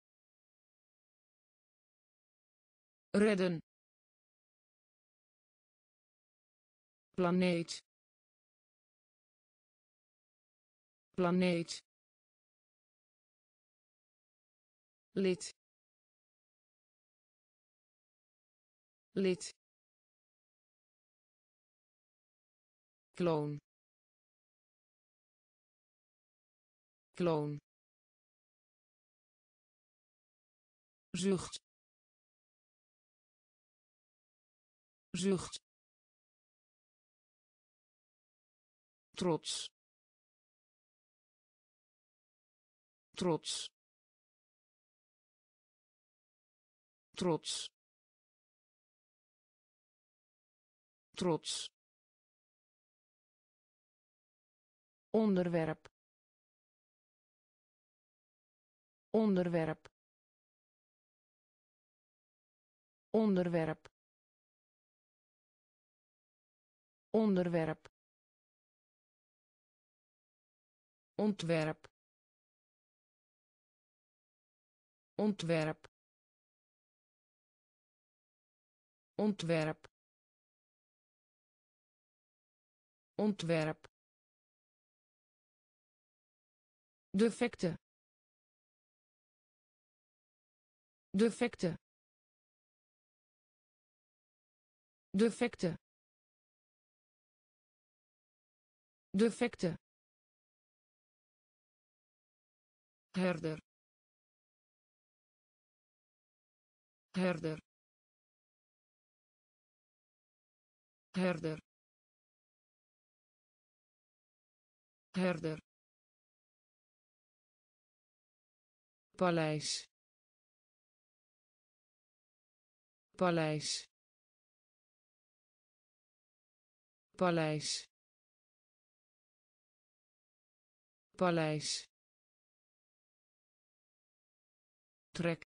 redden planeet planeet lid lid kloon kloon zucht zucht trots trots trots trots onderwerp onderwerp onderwerp onderwerp ontwerp ontwerp ontwerp ontwerp defecte defecte defecte defecte herder herder herder herder paleis paleis paleis paleis trek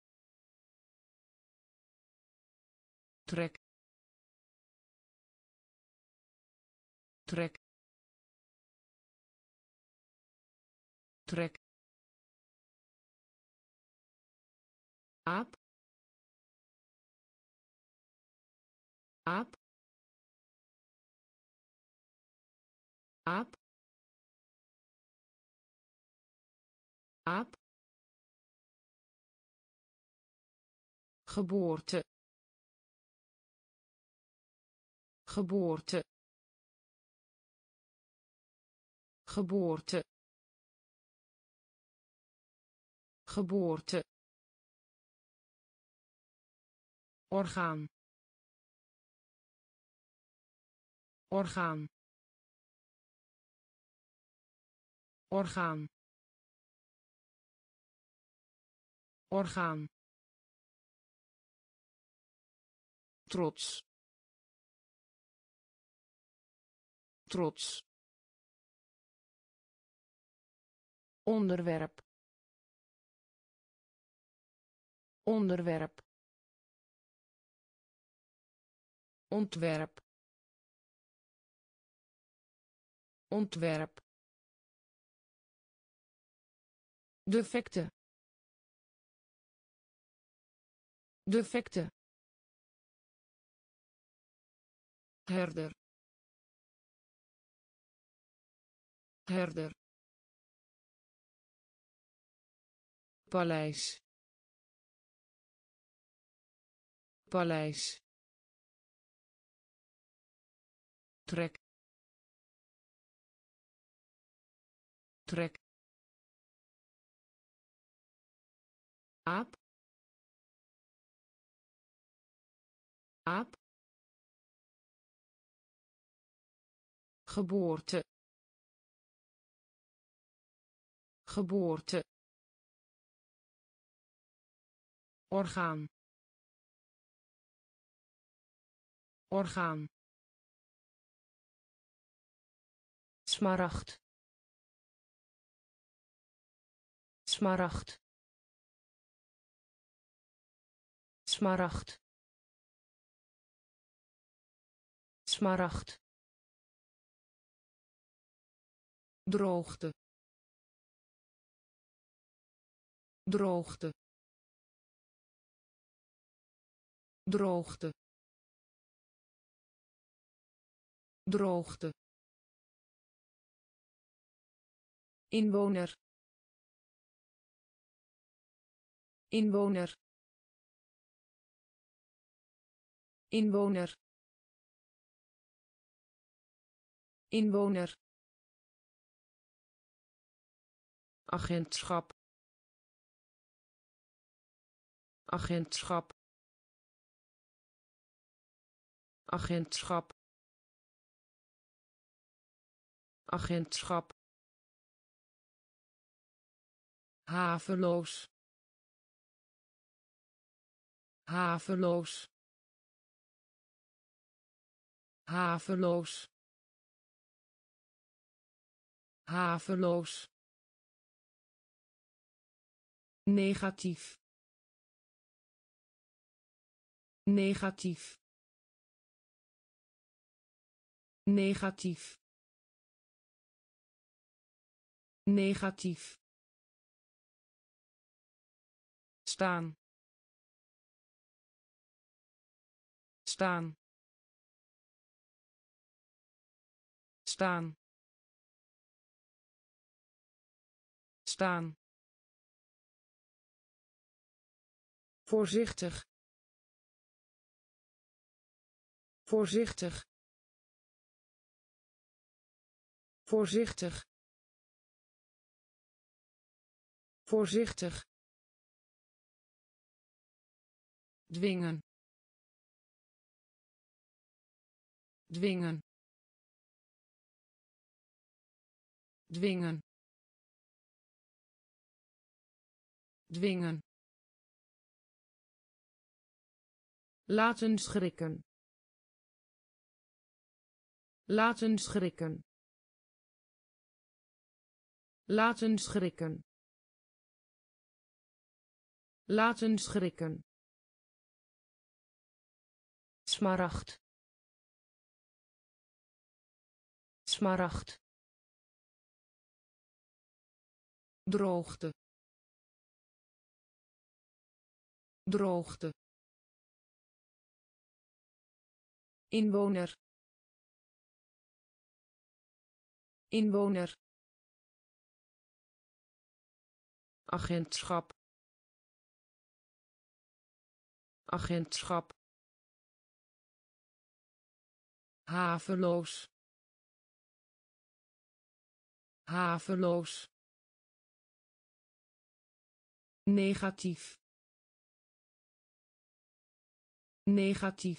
trek trek trek aap aap aap aap geboorte geboorte geboorte geboorte orgaan orgaan orgaan orgaan trots trots onderwerp onderwerp ontwerp ontwerp defecte defecte herder herder paleis paleis trek trek aap aap geboorte geboorte orgaan orgaan smaragd smaragd smaragd smaragd droogte droogte droogte droogte inwoner inwoner inwoner inwoner agentschap agentschap agentschap agentschap haveloos haveloos haveloos haveloos negatief negatief negatief negatief staan staan staan staan voorzichtig voorzichtig voorzichtig voorzichtig dwingen dwingen dwingen dwingen laten schrikken laten schrikken laten schrikken laten schrikken smaragd smaragd droogte droogte inwoner inwoner, agentschap, agentschap, haveloos, haveloos, negatief, negatief,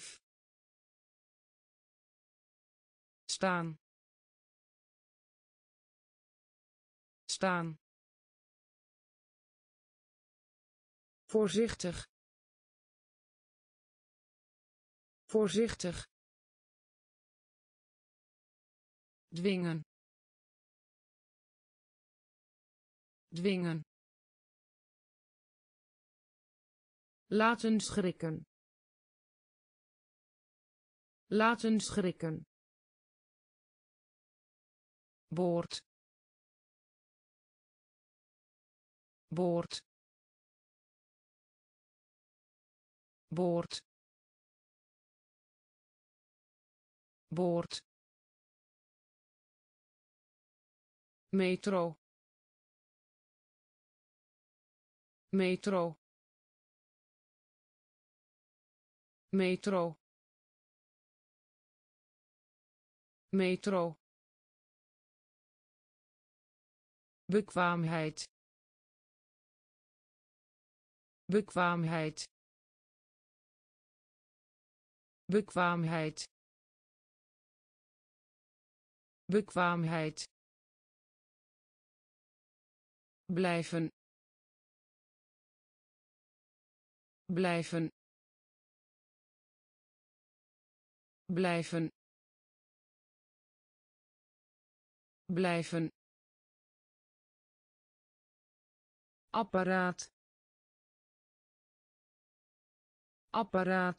staan, staan, voorzichtig, voorzichtig, dwingen, dwingen, laten schrikken, laten schrikken, boord, boord, boord, boord, metro, metro, metro, metro, bekwaamheid, bekwaamheid, bekwaamheid, bekwaamheid, blijven, blijven, blijven, blijven, apparaat, apparaat,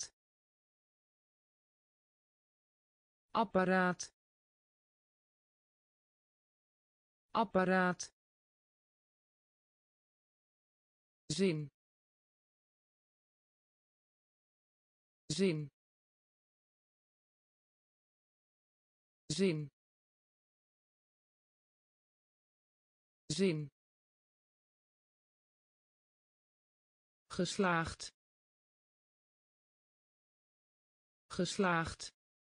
apparaat, apparaat, zin, zin, zin, zin, geslaagd, geslaagd,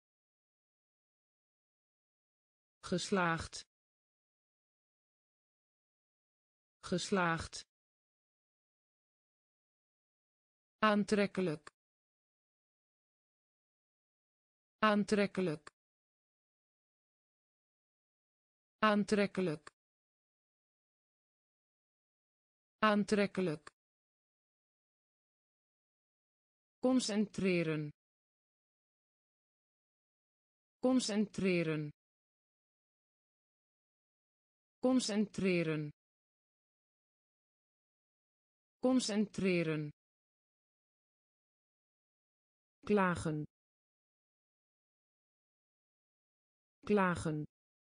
geslaagd, geslaagd, aantrekkelijk, aantrekkelijk, aantrekkelijk, aantrekkelijk, concentreren, concentreren, concentreren, concentreren, klagen, klagen,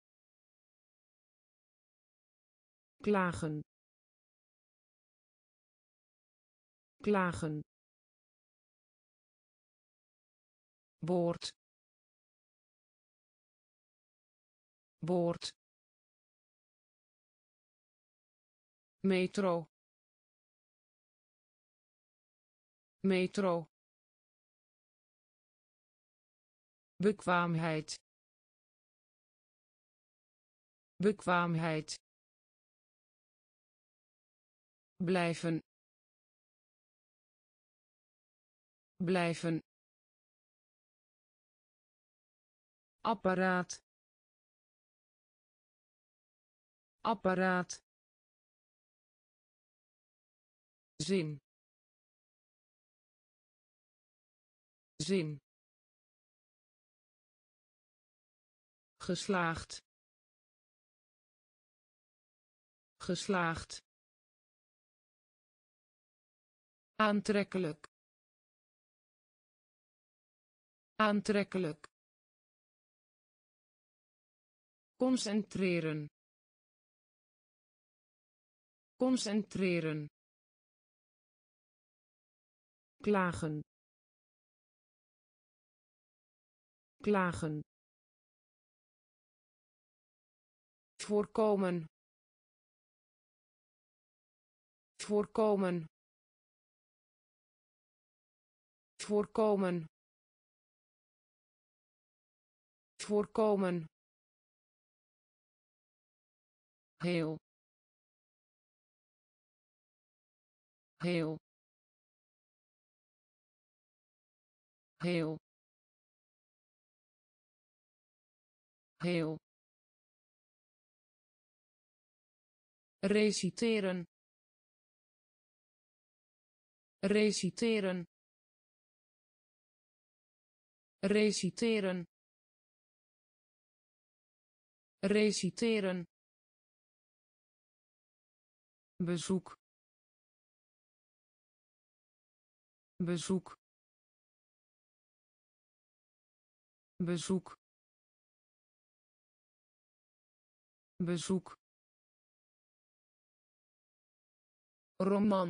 klagen, klagen, boord, boord, metro, metro, bekwaamheid, bekwaamheid, blijven, blijven, apparaat, apparaat, zin, zin, geslaagd, geslaagd, aantrekkelijk, aantrekkelijk, concentreren, concentreren, klagen, klagen, voorkomen voorkomen voorkomen voorkomen heel heel heel heel reciteren reciteren reciteren reciteren bezoek bezoek bezoek bezoek roman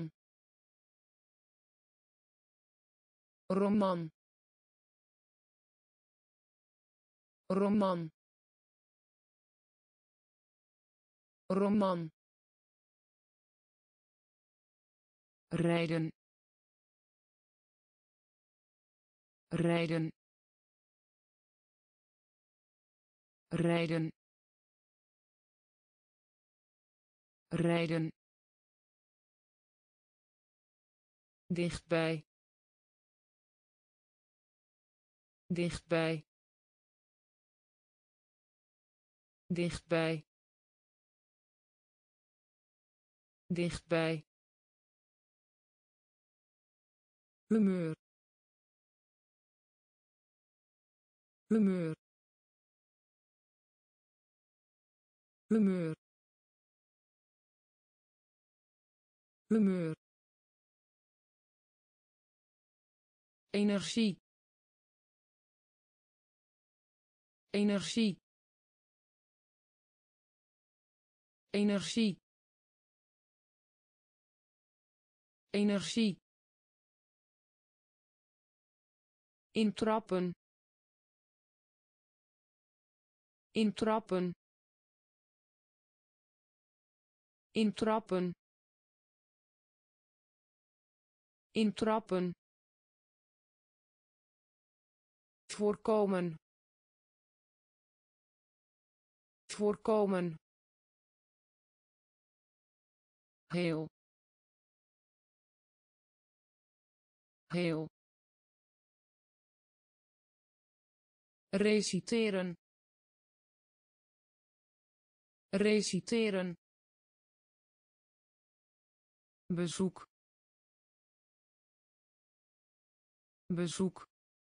roman roman roman rijden rijden rijden rijden dichtbij dichtbij dichtbij dichtbij humeur humeur humeur humeur energie energie energie energie intrappen intrappen intrappen intrappen voorkomen voorkomen heel heel reciteren reciteren bezoek bezoek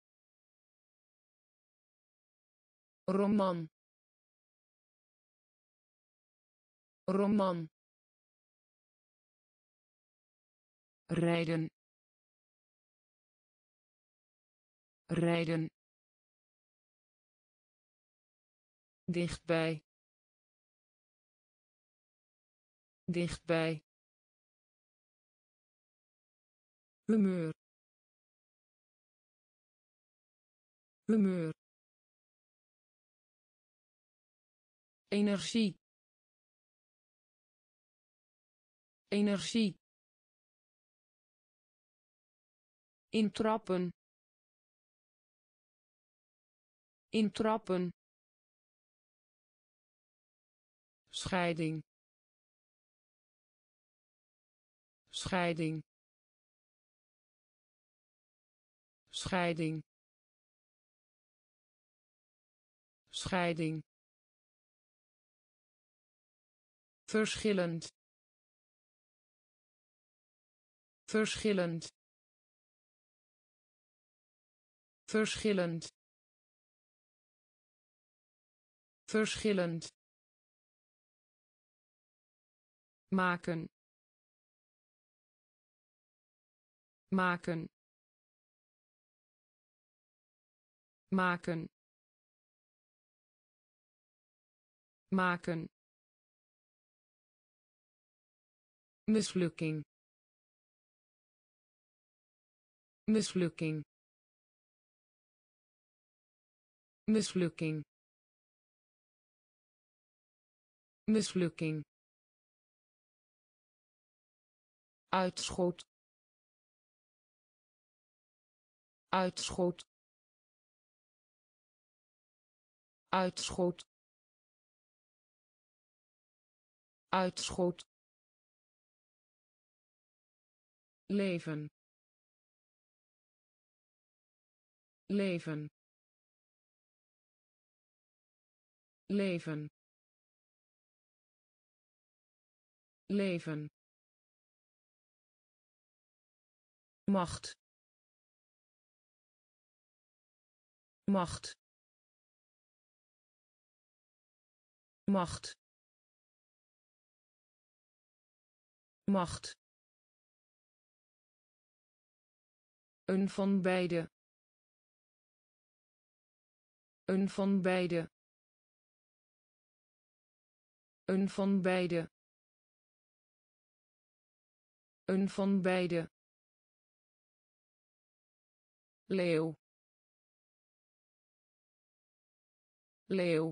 roman roman rijden rijden dichtbij dichtbij humeur humeur energie energie intrappen intrappen scheiding scheiding scheiding scheiding verschillend verschillend verschillend verschillend maken maken maken maken mislukking mislukking mislukking mislukking, uitschot, uitschot, uitschot, uitschot, leven, leven, leven, leven, macht, macht, macht, macht, een van beide, een van beide, een van beide, een van beide, leeuw, leeuw,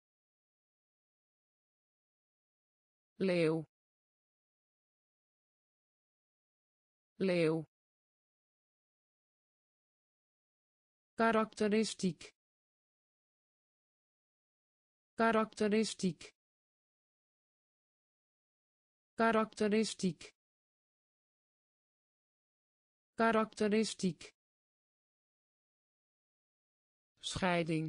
leeuw, leeuw, karakteristiek, karakteristiek, karakteristiek, karakteristiek, scheiding,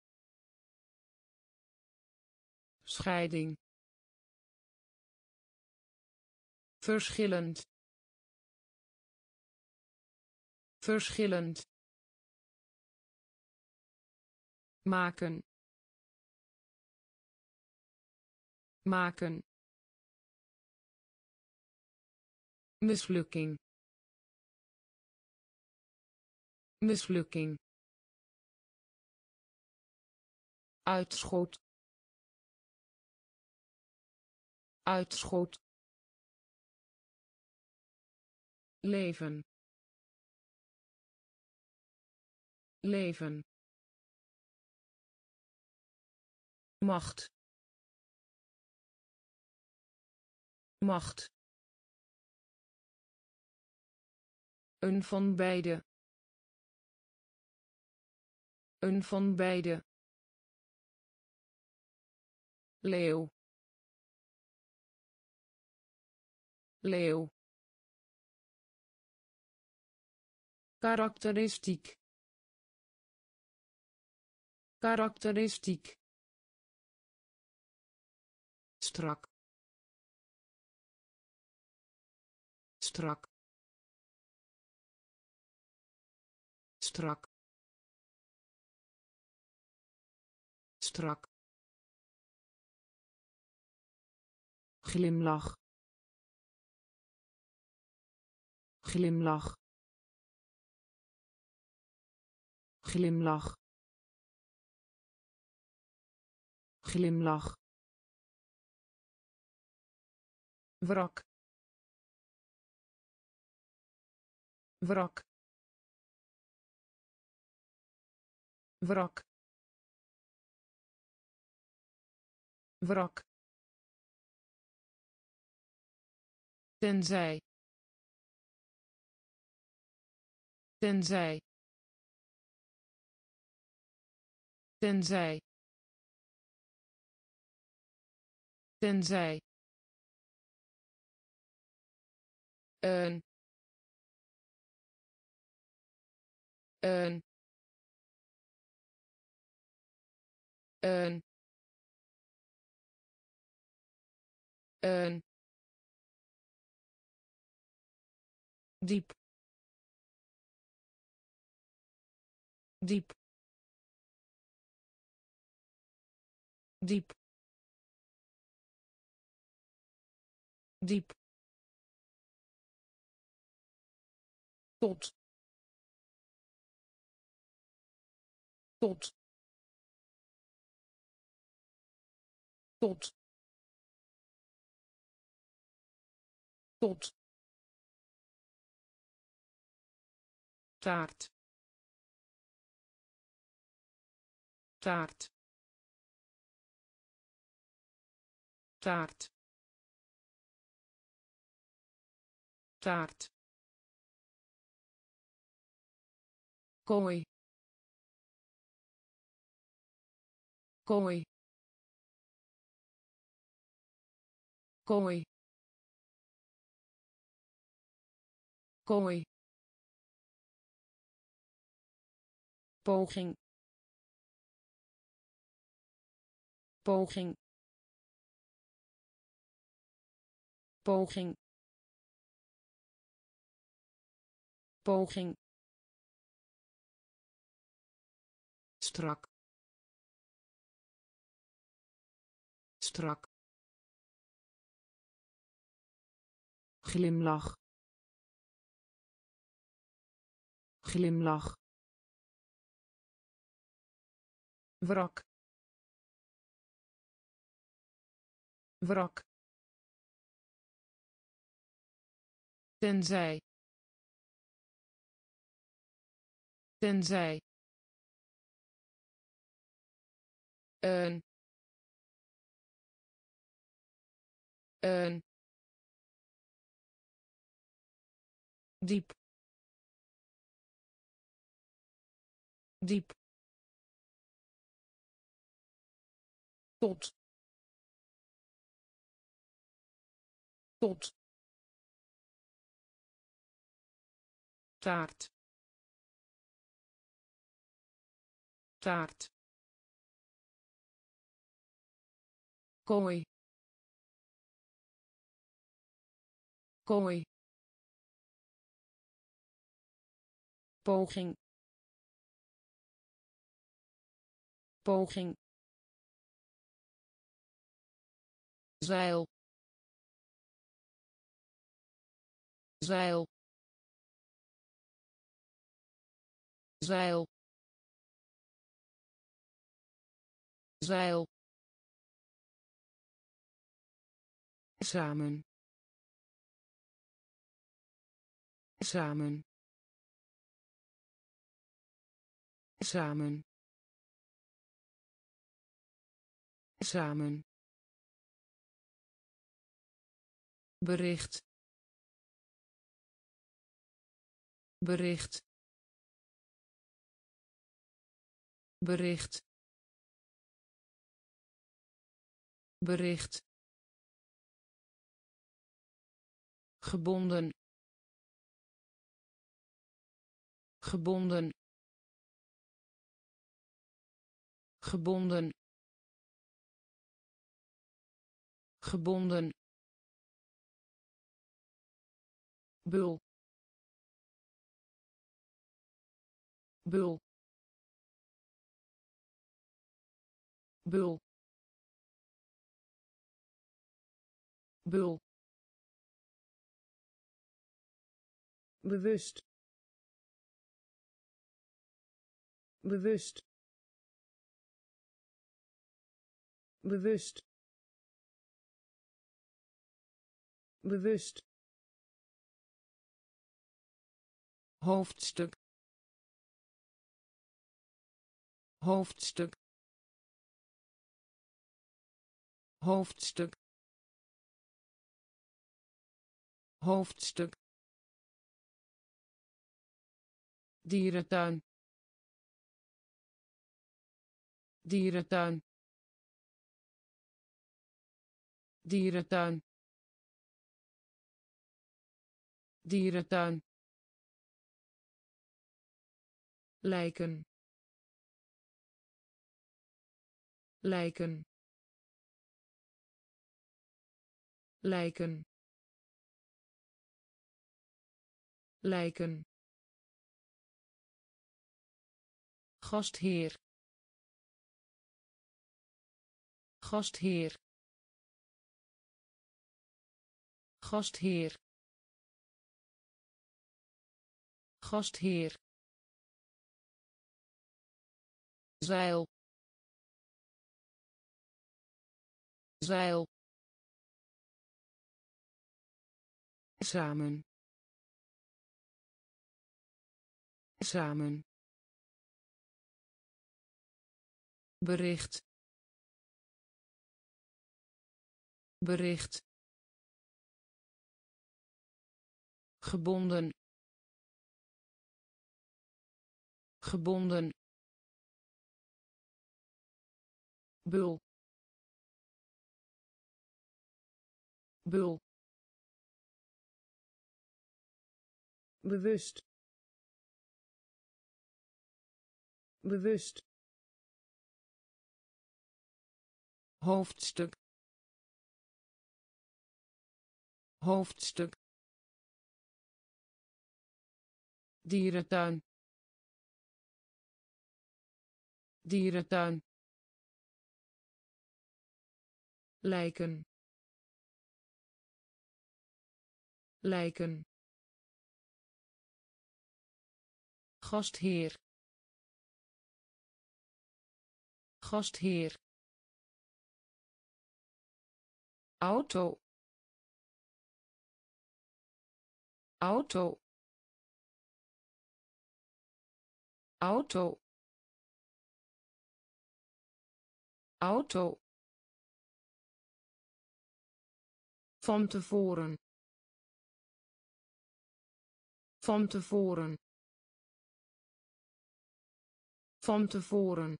scheiding, verschillend, verschillend, maken, maken, mislukking, mislukking, uitschot, uitschot, leven, leven, macht, macht, een van beide, een van beide, leeuw, leeuw, karakteristiek, karakteristiek, strak, strak, strak, strak, glimlach, glimlach, glimlach, glimlach, wrak, wrak, wrak, wrak, tenzij, tenzij, tenzij, tenzij, een, een, een, een, diep, diep, diep, diep, tot, tot, tot, tot, taart, taart, taart taart kooi kooi kooi kooi poging poging poging poging strak strak glimlach glimlach wrak wrak tenzij tenzij een een diep diep tot tot taart taart kooi kooi poging poging zeil zeil zeil zeil samen samen samen samen bericht bericht bericht bericht gebonden gebonden gebonden gebonden bul bul bul bul bewust bewust bewust bewust hoofdstuk hoofdstuk hoofdstuk hoofdstuk dierentuin dierentuin dierentuin dierentuin lijken lijken lijken lijken gastheer gastheer gastheer gastheer zeil zeil samen samen bericht bericht, gebonden, gebonden, bul, bul, bewust, bewust, hoofdstuk, hoofdstuk, dierentuin, dierentuin, lijken, lijken, gastheer, gastheer, auto, auto, auto, auto, van tevoren, van tevoren, van tevoren,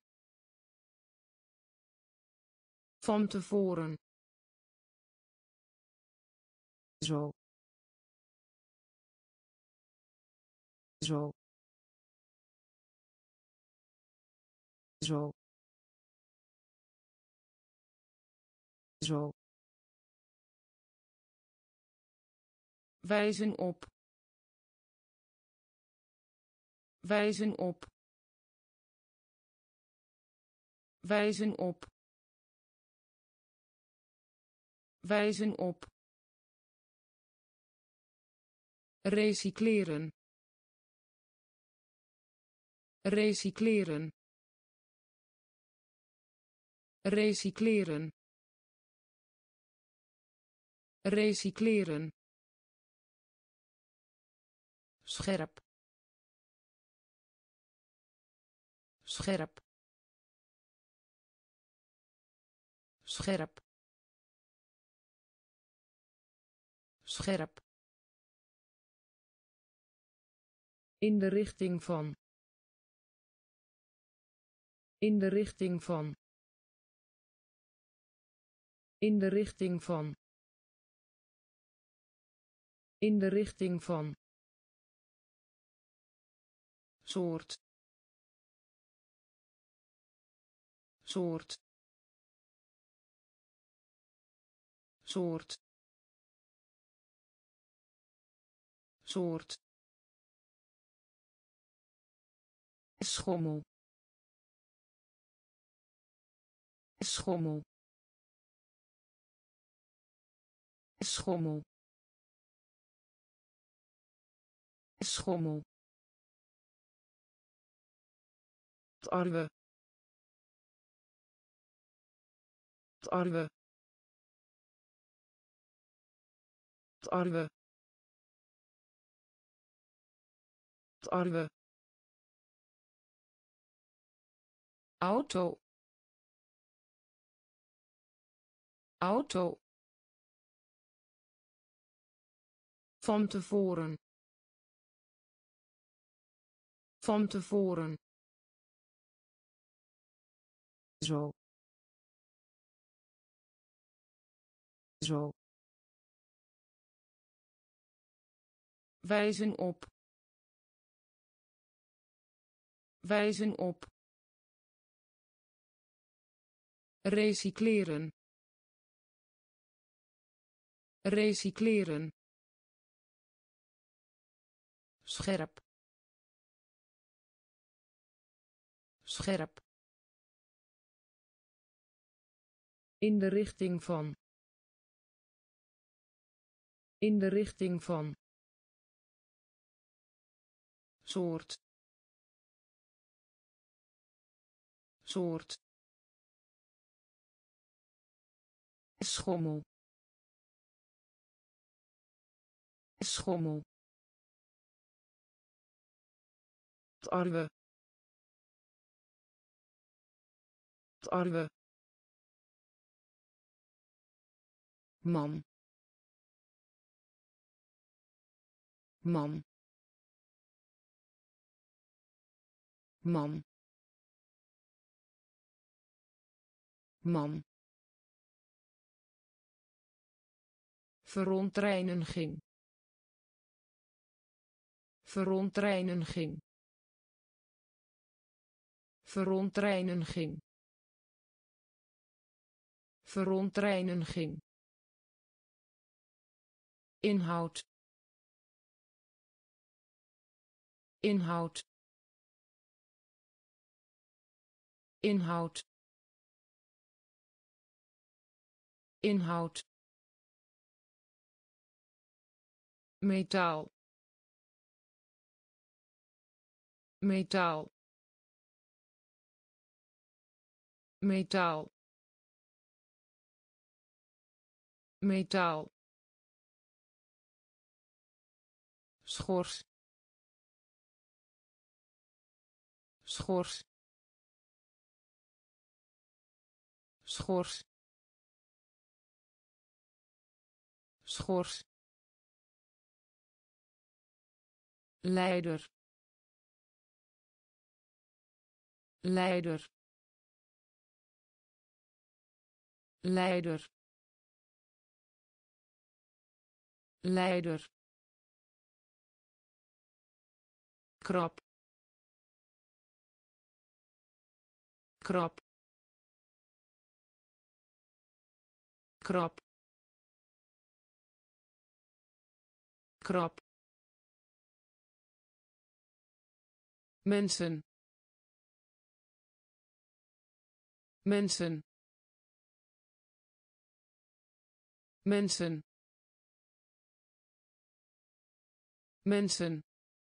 van tevoren, zo, zo, zo, zo, wijzen op, wijzen op, wijzen op, wijzen op, recycleren, recycleren, recycleren, recycleren, scherp, scherp, scherp, scherp, in de richting van, in de richting van, in de richting van, in de richting van, soort, soort, soort, soort, schommel, schommel, schommel, schommel, tarwe, tarwe, tarwe, tarwe, auto, auto, van tevoren, van tevoren, zo, zo, wijzen op, wijzen op, recycleren, recycleren, scherp, scherp, in de richting van, in de richting van, soort, soort, schommel, schommel, tarwe, tarwe, man man man man verontreiniging verontreiniging verontreiniging verontreiniging inhoud inhoud inhoud inhoud metaal metaal metaal metaal schors schors schors schors leider leider leider leider krap krap krap krap mensen mensen mensen mensen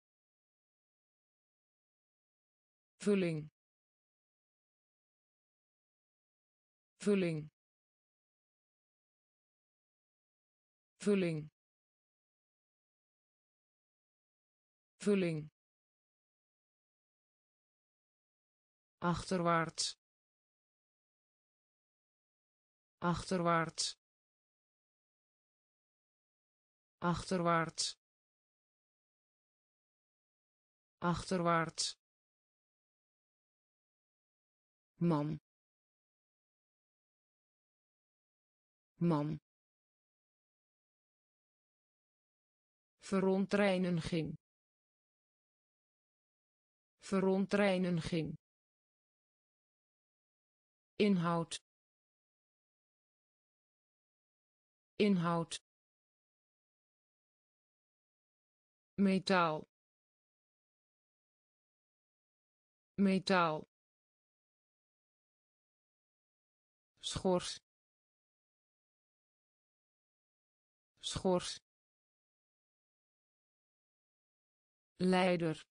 vulling vulling vulling vulling achterwaarts achterwaarts achterwaarts achterwaarts man man verontreiniging verontreiniging inhoud inhoud metaal metaal schors schors leider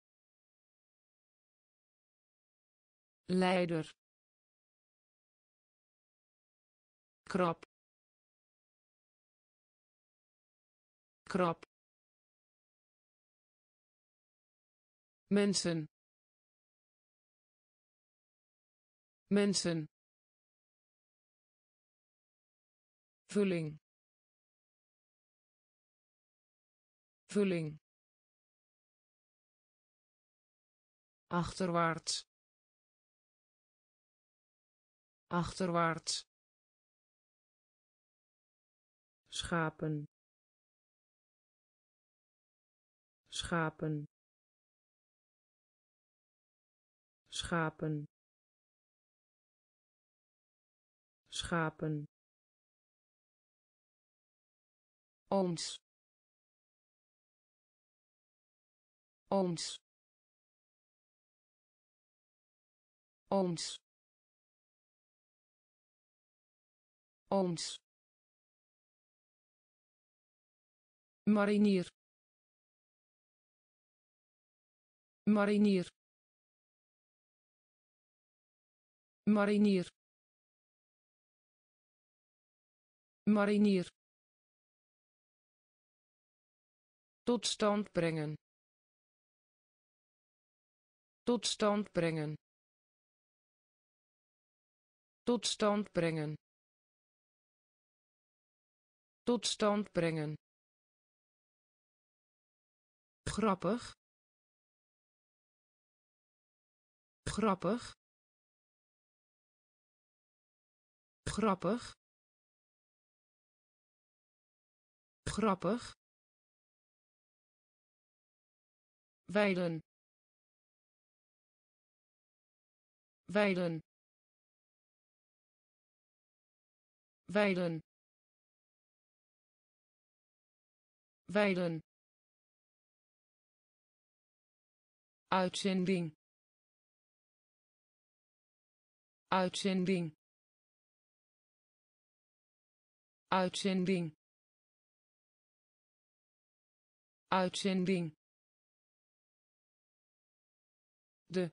leider krap krap mensen mensen vulling vulling achterwaarts achterwaarts schapen schapen schapen schapen ooms ooms ooms ooms marinier marinier marinier marinier tot stand brengen tot stand brengen tot stand brengen Tot stand brengen. Grappig. Grappig. Grappig. Grappig. Weiden. Weiden. Weiden. Weiden. Uitzending. Uitzending. Uitzending. Uitzending. De.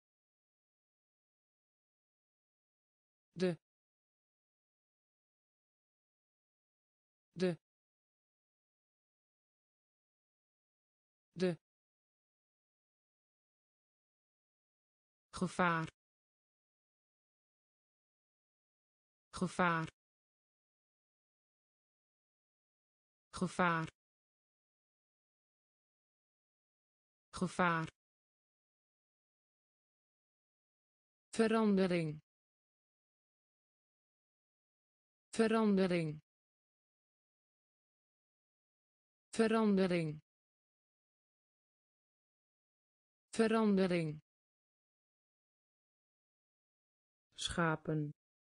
De. De. De. Gevaar. Gevaar. Gevaar. Gevaar. Verandering. Verandering. Verandering. Verandering. Schapen.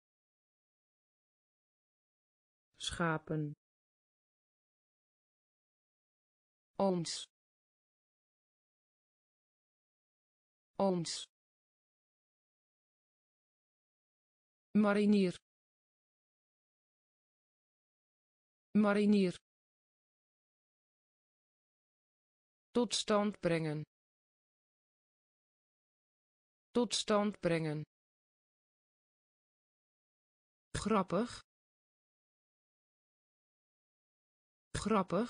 Schapen. Ons. Ons. Marinier. Marinier. Tot stand brengen. Tot stand brengen. Grappig. Grappig.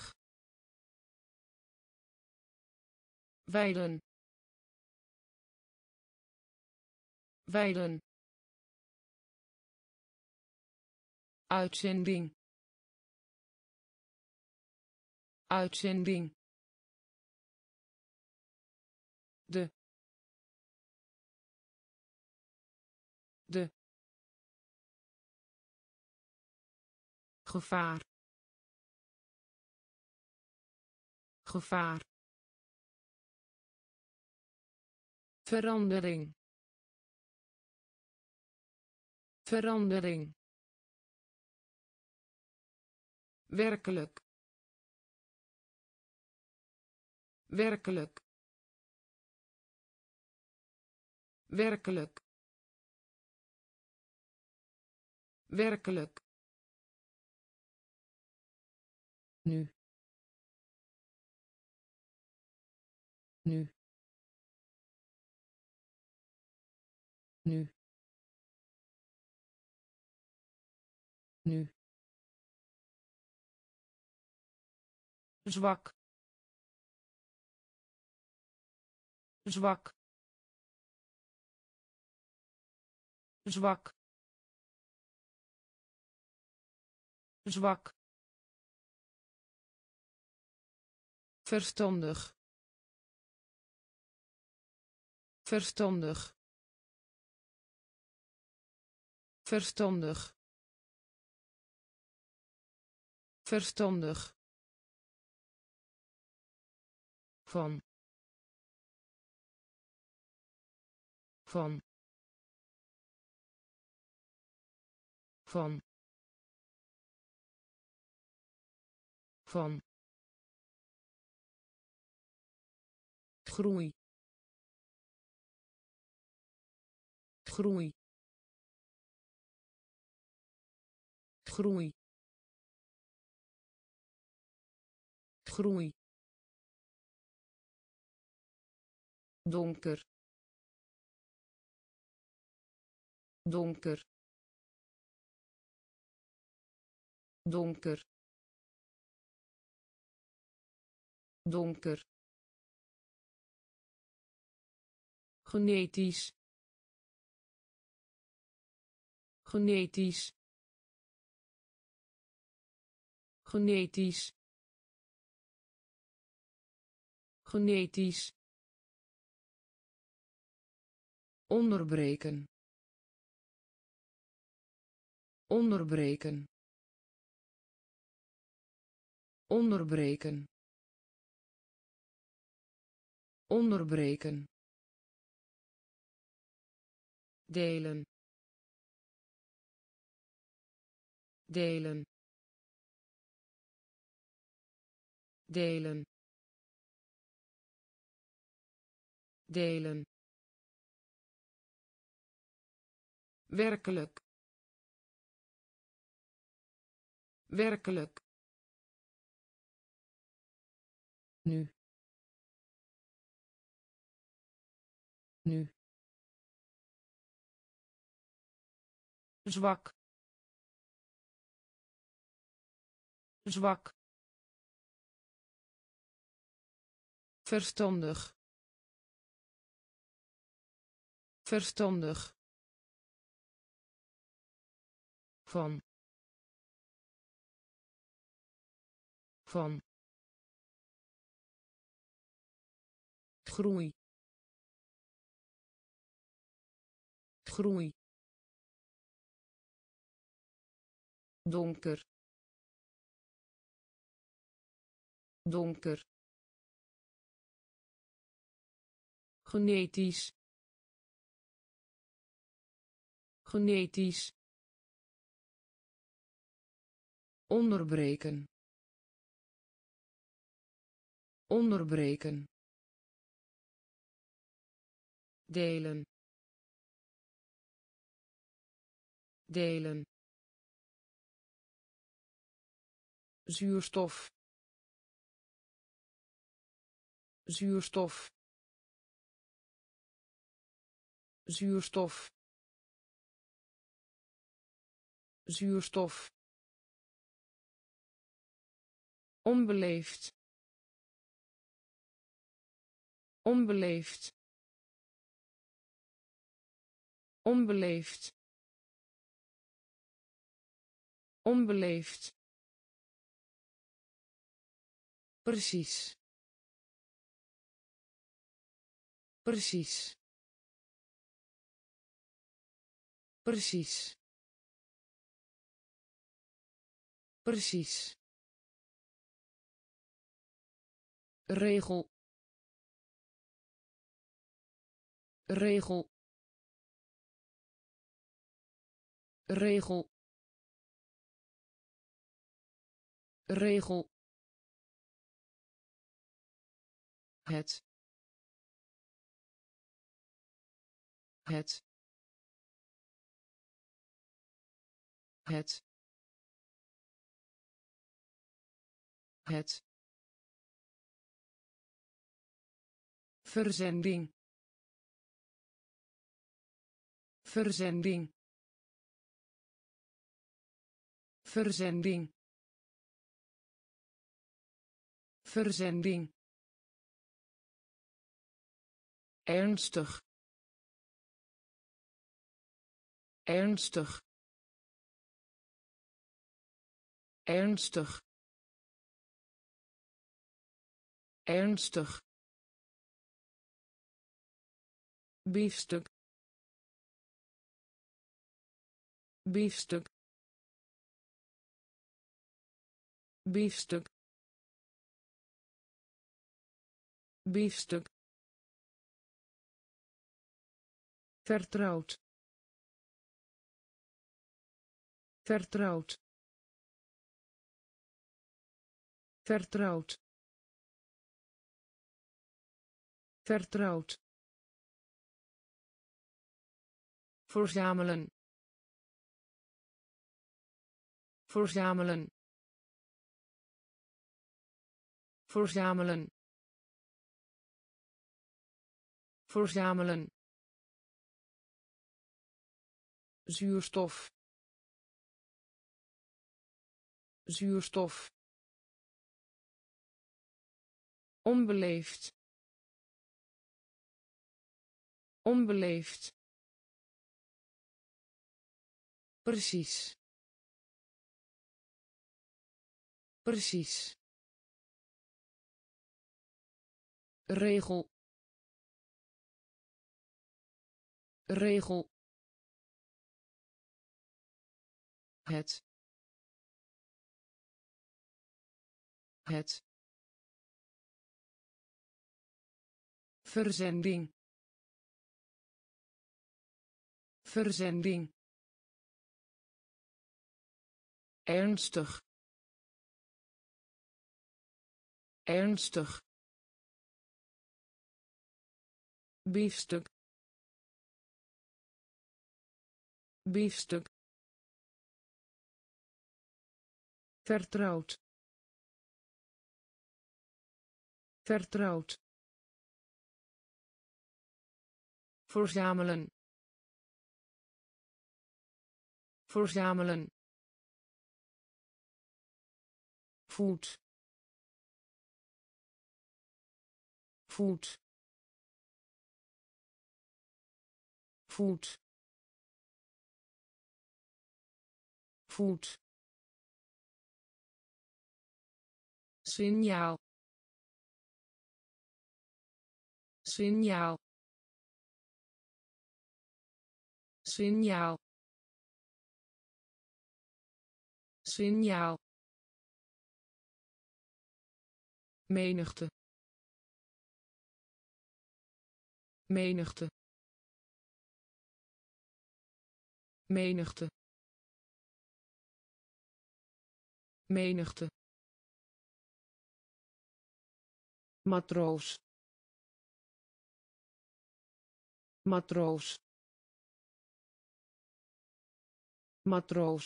Weiden. Weiden. Uitzending. Uitzending. De. De. Gevaar. Gevaar. Verandering. Verandering. Werkelijk. Werkelijk. Werkelijk. Werkelijk. Nu. Nu. Nu. Nu. Zwak. Zwak. Zwak. Zwak. Verstandig. Verstandig. Verstandig. Verstandig. Van. Van. Van. Van. Groei. Groei. Groei. Groei. Donker. Donker. Donker. Donker. Genetisch. Genetisch. genetisch genetisch onderbreken onderbreken onderbreken onderbreken delen delen delen delen werkelijk werkelijk nu nu zwak zwak verstandig verstandig van van groei groei donker donker genetisch genetisch onderbreken onderbreken delen delen zuurstof zuurstof zuurstof zuurstof onbeleefd onbeleefd onbeleefd onbeleefd precies precies precies precies regel regel regel regel het het het het verzending verzending verzending verzending ernstig ernstig ernstig ernstig biefstuk biefstuk biefstuk biefstuk vertrouwd vertrouwd vertrouwd vertrouwd verzamelen verzamelen verzamelen verzamelen zuurstof zuurstof onbeleefd onbeleefd precies Precies. Regel. Regel. Het. Het. Verzending. Verzending. Ernstig. Ernstig. Biefstuk. Biefstuk. Vertrouwd. Vertrouwd. Verzamelen. Verzamelen. Voet. Voet. Voet. Voet. Signaal. Signaal. Signaal. Signaal. Menigte. Menigte. Menigte. Menigte. Matroos. Matroos. Matroos.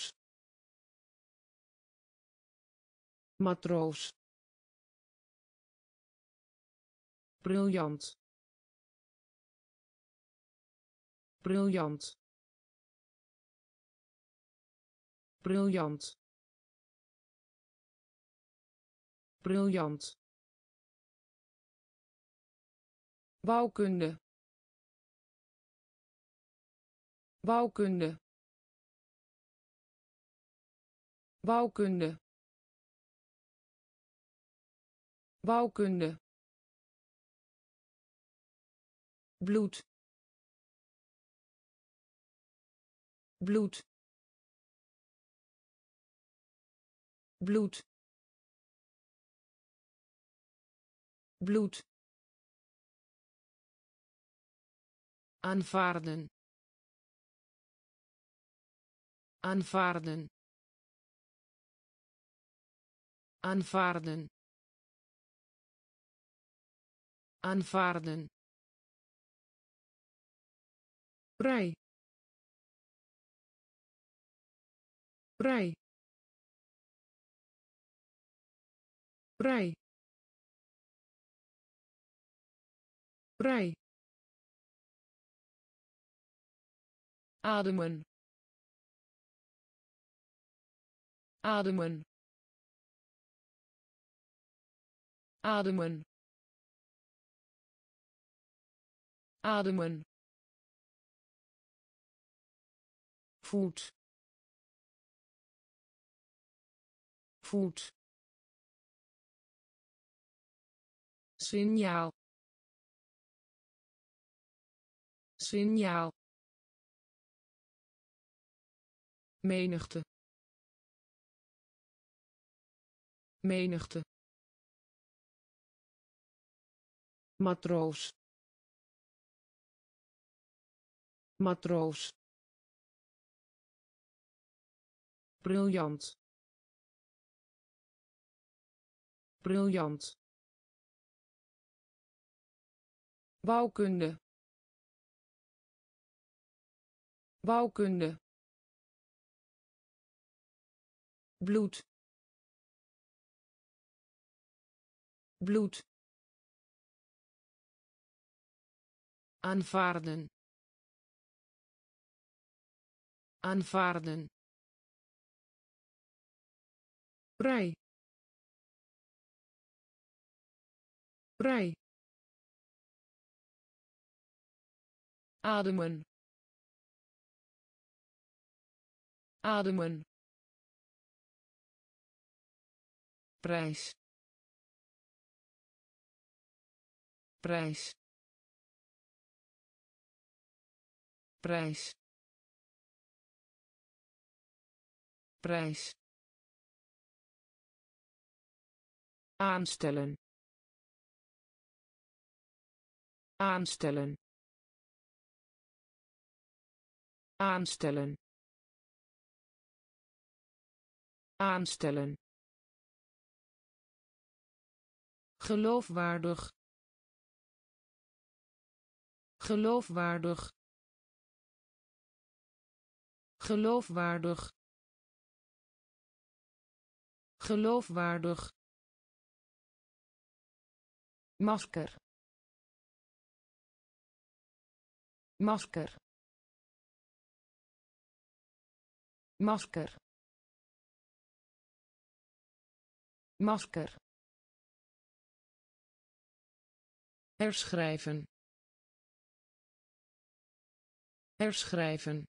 Matroos. Briljant. Briljant. Briljant. Briljant. Bouwkunde. Bouwkunde. Bouwkunde. Bouwkunde. Bloed. Bloed. Bloed. Bloed. Aanvaarden. Aanvaarden. Aanvaarden. Aanvaarden. Vrij. Vrij. Vrij. Vrij. Ademen. Ademen. Ademen. Ademen. Voet. Voet. Signaal. Signaal. Menigte. Menigte. Matroos. Matroos. Briljant. Briljant. Bouwkunde. Bouwkunde. Bloed. Bloed. Aanvaarden. Aanvaarden. Vrij. Vrij. Ademen. Ademen. prijs prijs prijs prijs aanstellen aanstellen aanstellen aanstellen geloofwaardig geloofwaardig geloofwaardig geloofwaardig masker masker masker masker herschrijven herschrijven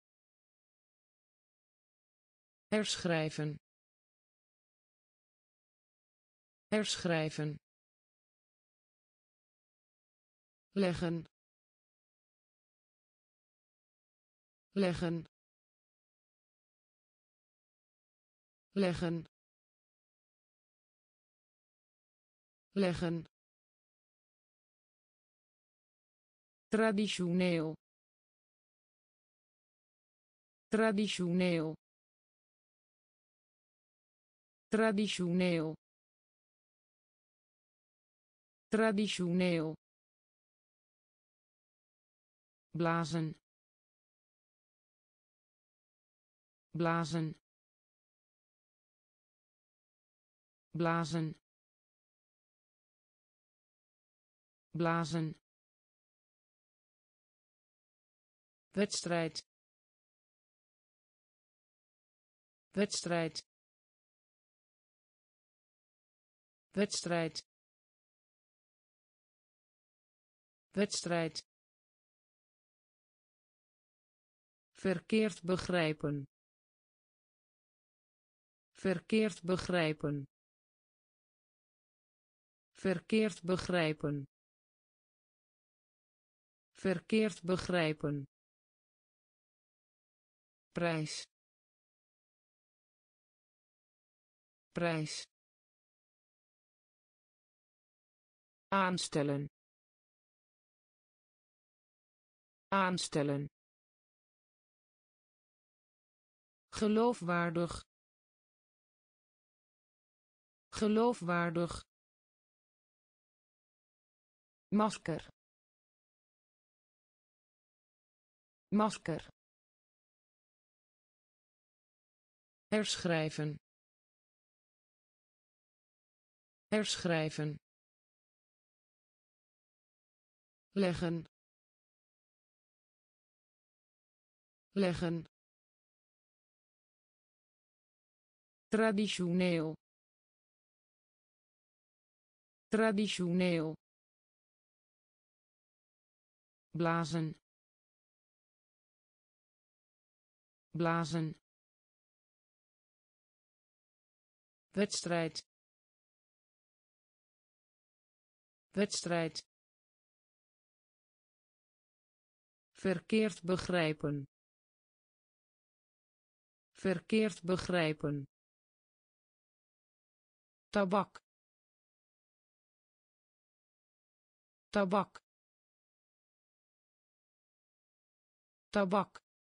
herschrijven herschrijven leggen leggen leggen leggen traditioneel traditioneel traditioneel traditioneel blazen blazen blazen blazen wedstrijd wedstrijd wedstrijd wedstrijd verkeerd begrijpen verkeerd begrijpen verkeerd begrijpen verkeerd begrijpen prijs prijs aanstellen aanstellen geloofwaardig geloofwaardig masker masker herschrijven herschrijven leggen leggen traditioneel traditioneel blazen blazen wedstrijd wedstrijd verkeerd begrijpen verkeerd begrijpen tabak tabak tabak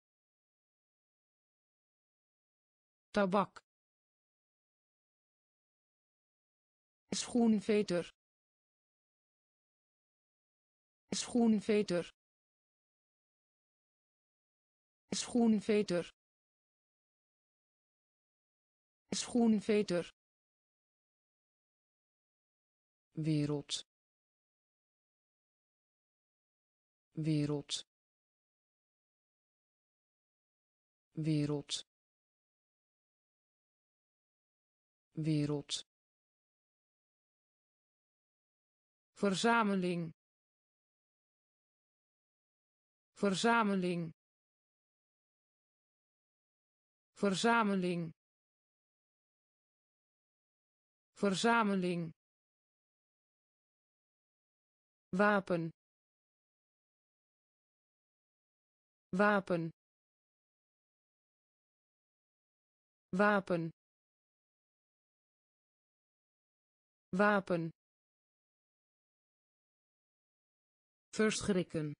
tabak schoenveter schoenveter schoenveter schoenveter wereld wereld wereld wereld verzameling verzameling verzameling verzameling, wapen, wapen, wapen, wapen, verschrikken,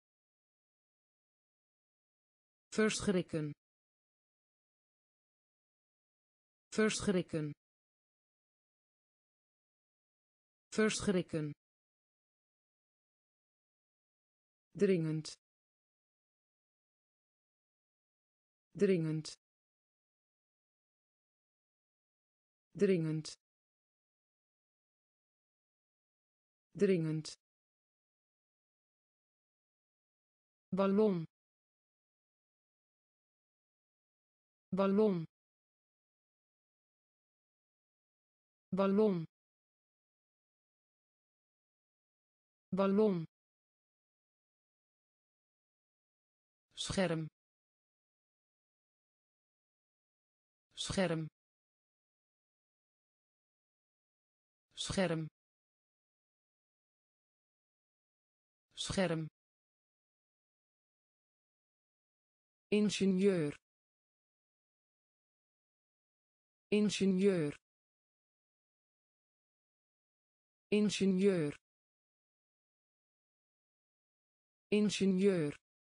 verschrikken, verschrikken, verschrikken, dringend, dringend, dringend, dringend, ballon, ballon, ballon, ballon, scherm, scherm, scherm, scherm, ingenieur, ingenieur, ingenieur, ingenieur,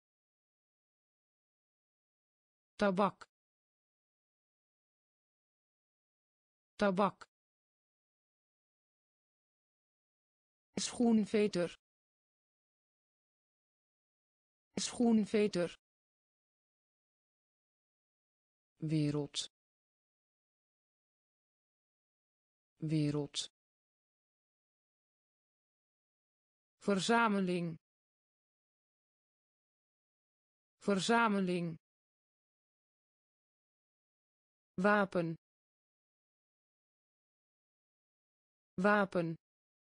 tabak, tabak, schoenveter, schoenveter, wereld, wereld, verzameling, verzameling, wapen, wapen,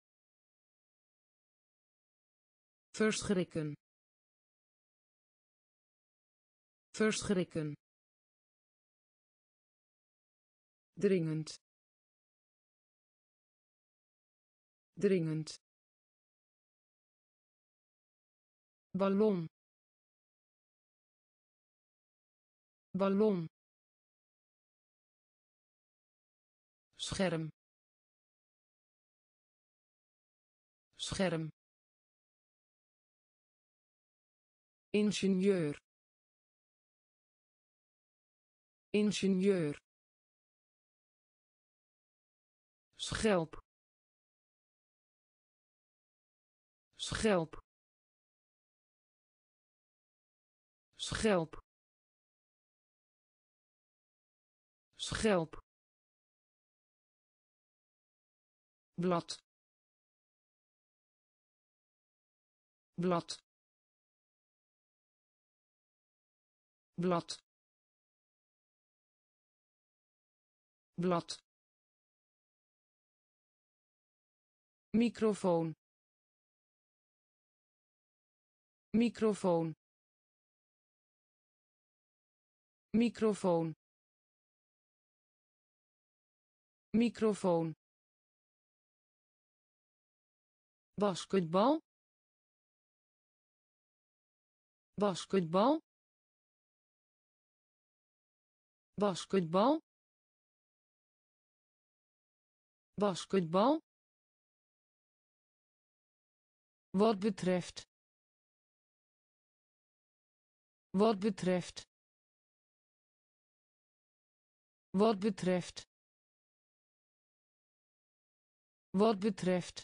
verschrikken, verschrikken, dringend, dringend, ballon, ballon, scherm, scherm, ingenieur, ingenieur, schelp, schelp, schelp, schelp, blad, blad, blad, blad, microfoon, microfoon, microfoon, microfoon, basketbal, basketbal, basketbal, basketbal, wat betreft, wat betreft, wat betreft, wat betreft,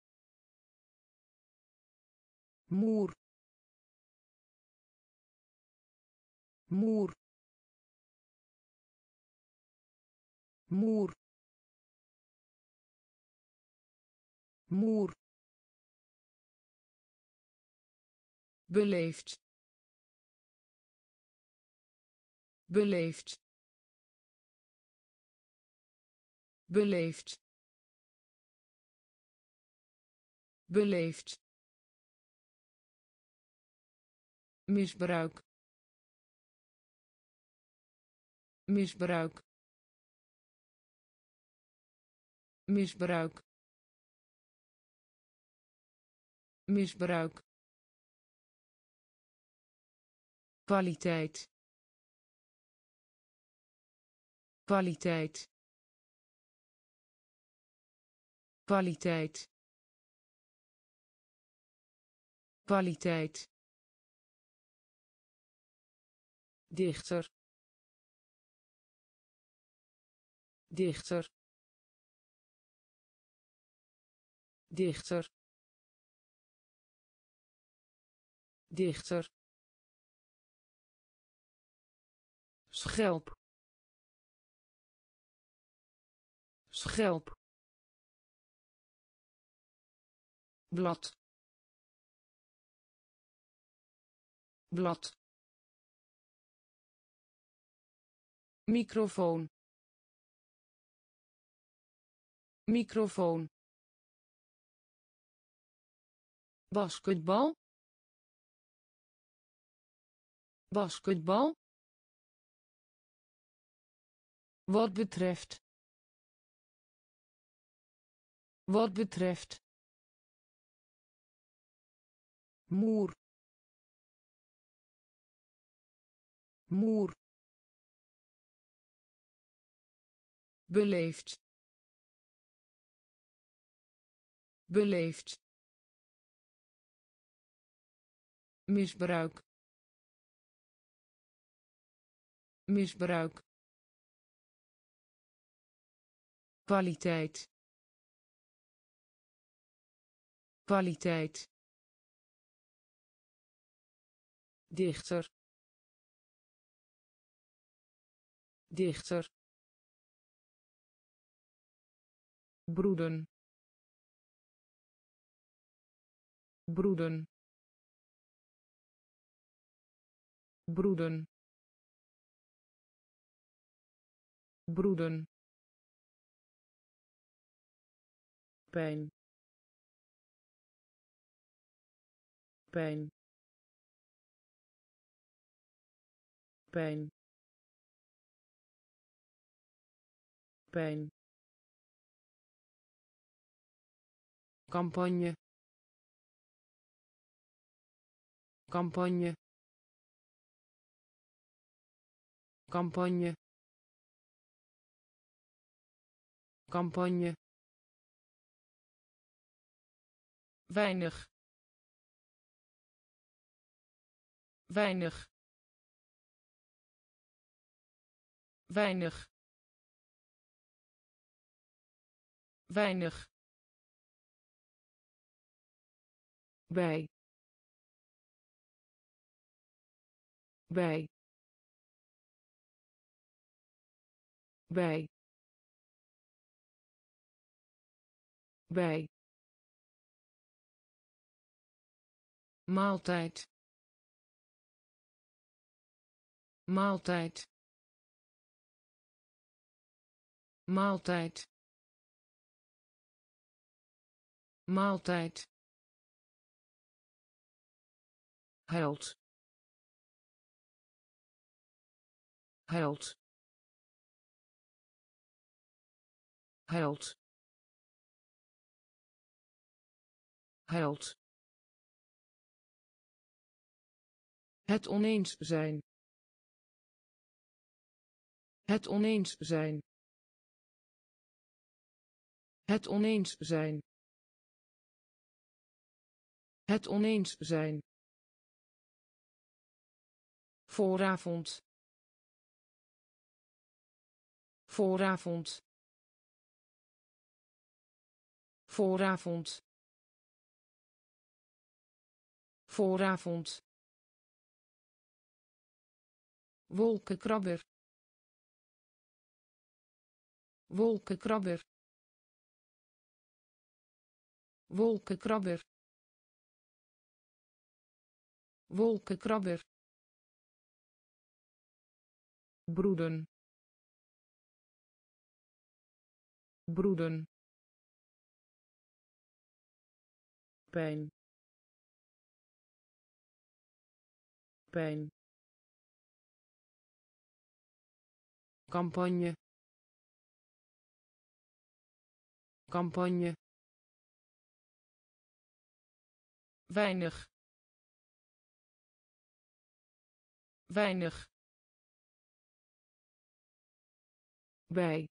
muur, muur, muur, muur, beleefd, beleefd, beleefd, beleefd, misbruik, misbruik, misbruik misbruik kwaliteit kwaliteit kwaliteit kwaliteit dichter dichter dichter dichter schelp schelp blad blad microfoon microfoon basketbal basketbal wat betreft wat betreft moer moer beleefd beleefd misbruik misbruik kwaliteit kwaliteit dichter dichter broeden broeden broeden broeden pijn pijn pijn pijn campagne campagne campagne campagne weinig weinig weinig weinig bij bij bij bij maaltijd maaltijd maaltijd maaltijd held held held held het oneens zijn het oneens zijn het oneens zijn het oneens zijn vooravond vooravond vooravond vooravond wolkenkrabber wolkenkrabber wolkenkrabber wolkenkrabber broeden broeden pijn pijn campagne campagne weinig weinig bij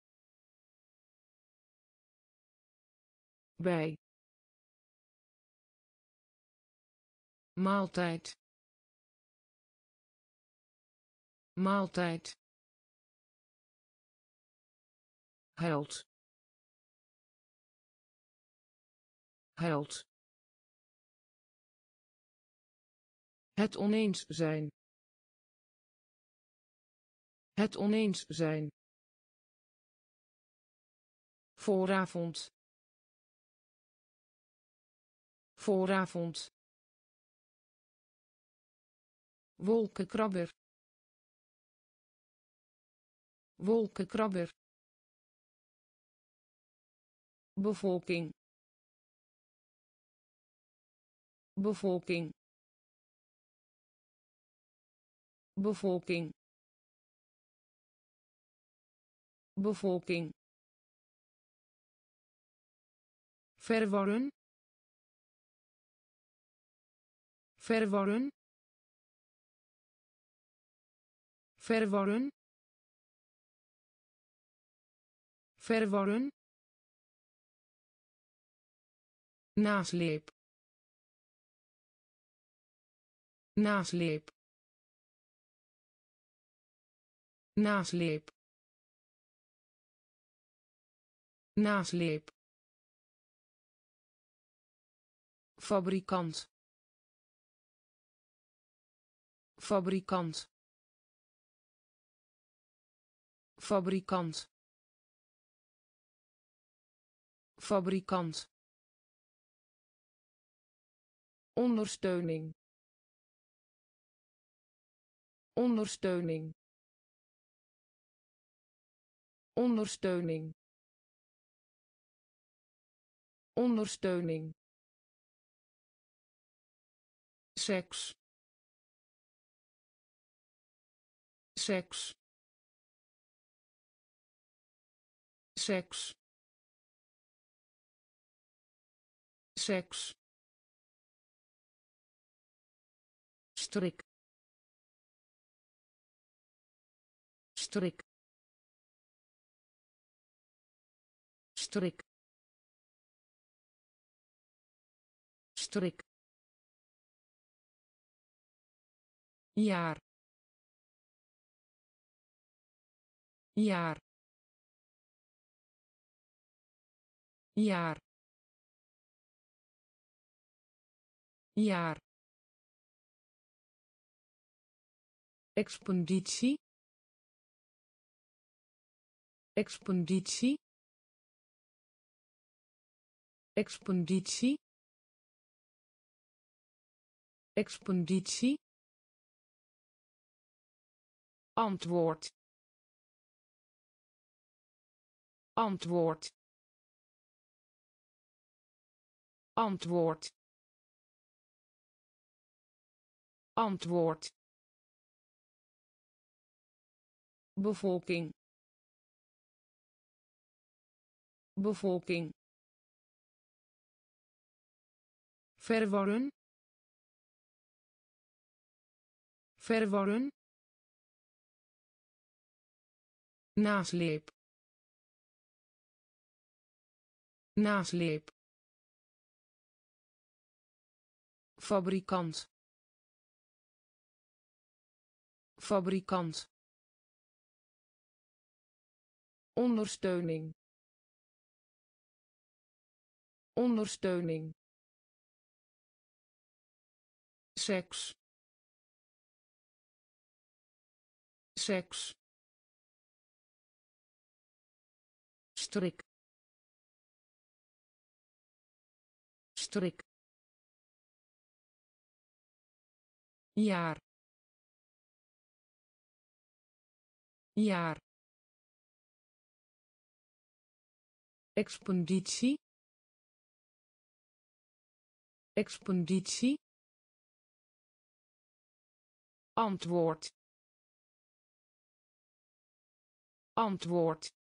bij maaltijd maaltijd held held het oneens zijn het oneens zijn vooravond vooravond wolkenkrabber wolkenkrabber bevolking bevolking bevolking bevolking verwarren verwarren verwarren verwarren nasleep nasleep nasleep nasleep fabrikant fabrikant fabrikant fabrikant ondersteuning ondersteuning ondersteuning ondersteuning seks seks seks seks strik strik strik strik jaar jaar jaar jaar expeditie expeditie expeditie expeditie antwoord antwoord antwoord antwoord bevolking bevolking verwarren verwarren nasleep nasleep fabrikant fabrikant ondersteuning ondersteuning seks seks strik strik jaar jaar expeditie expeditie antwoord antwoord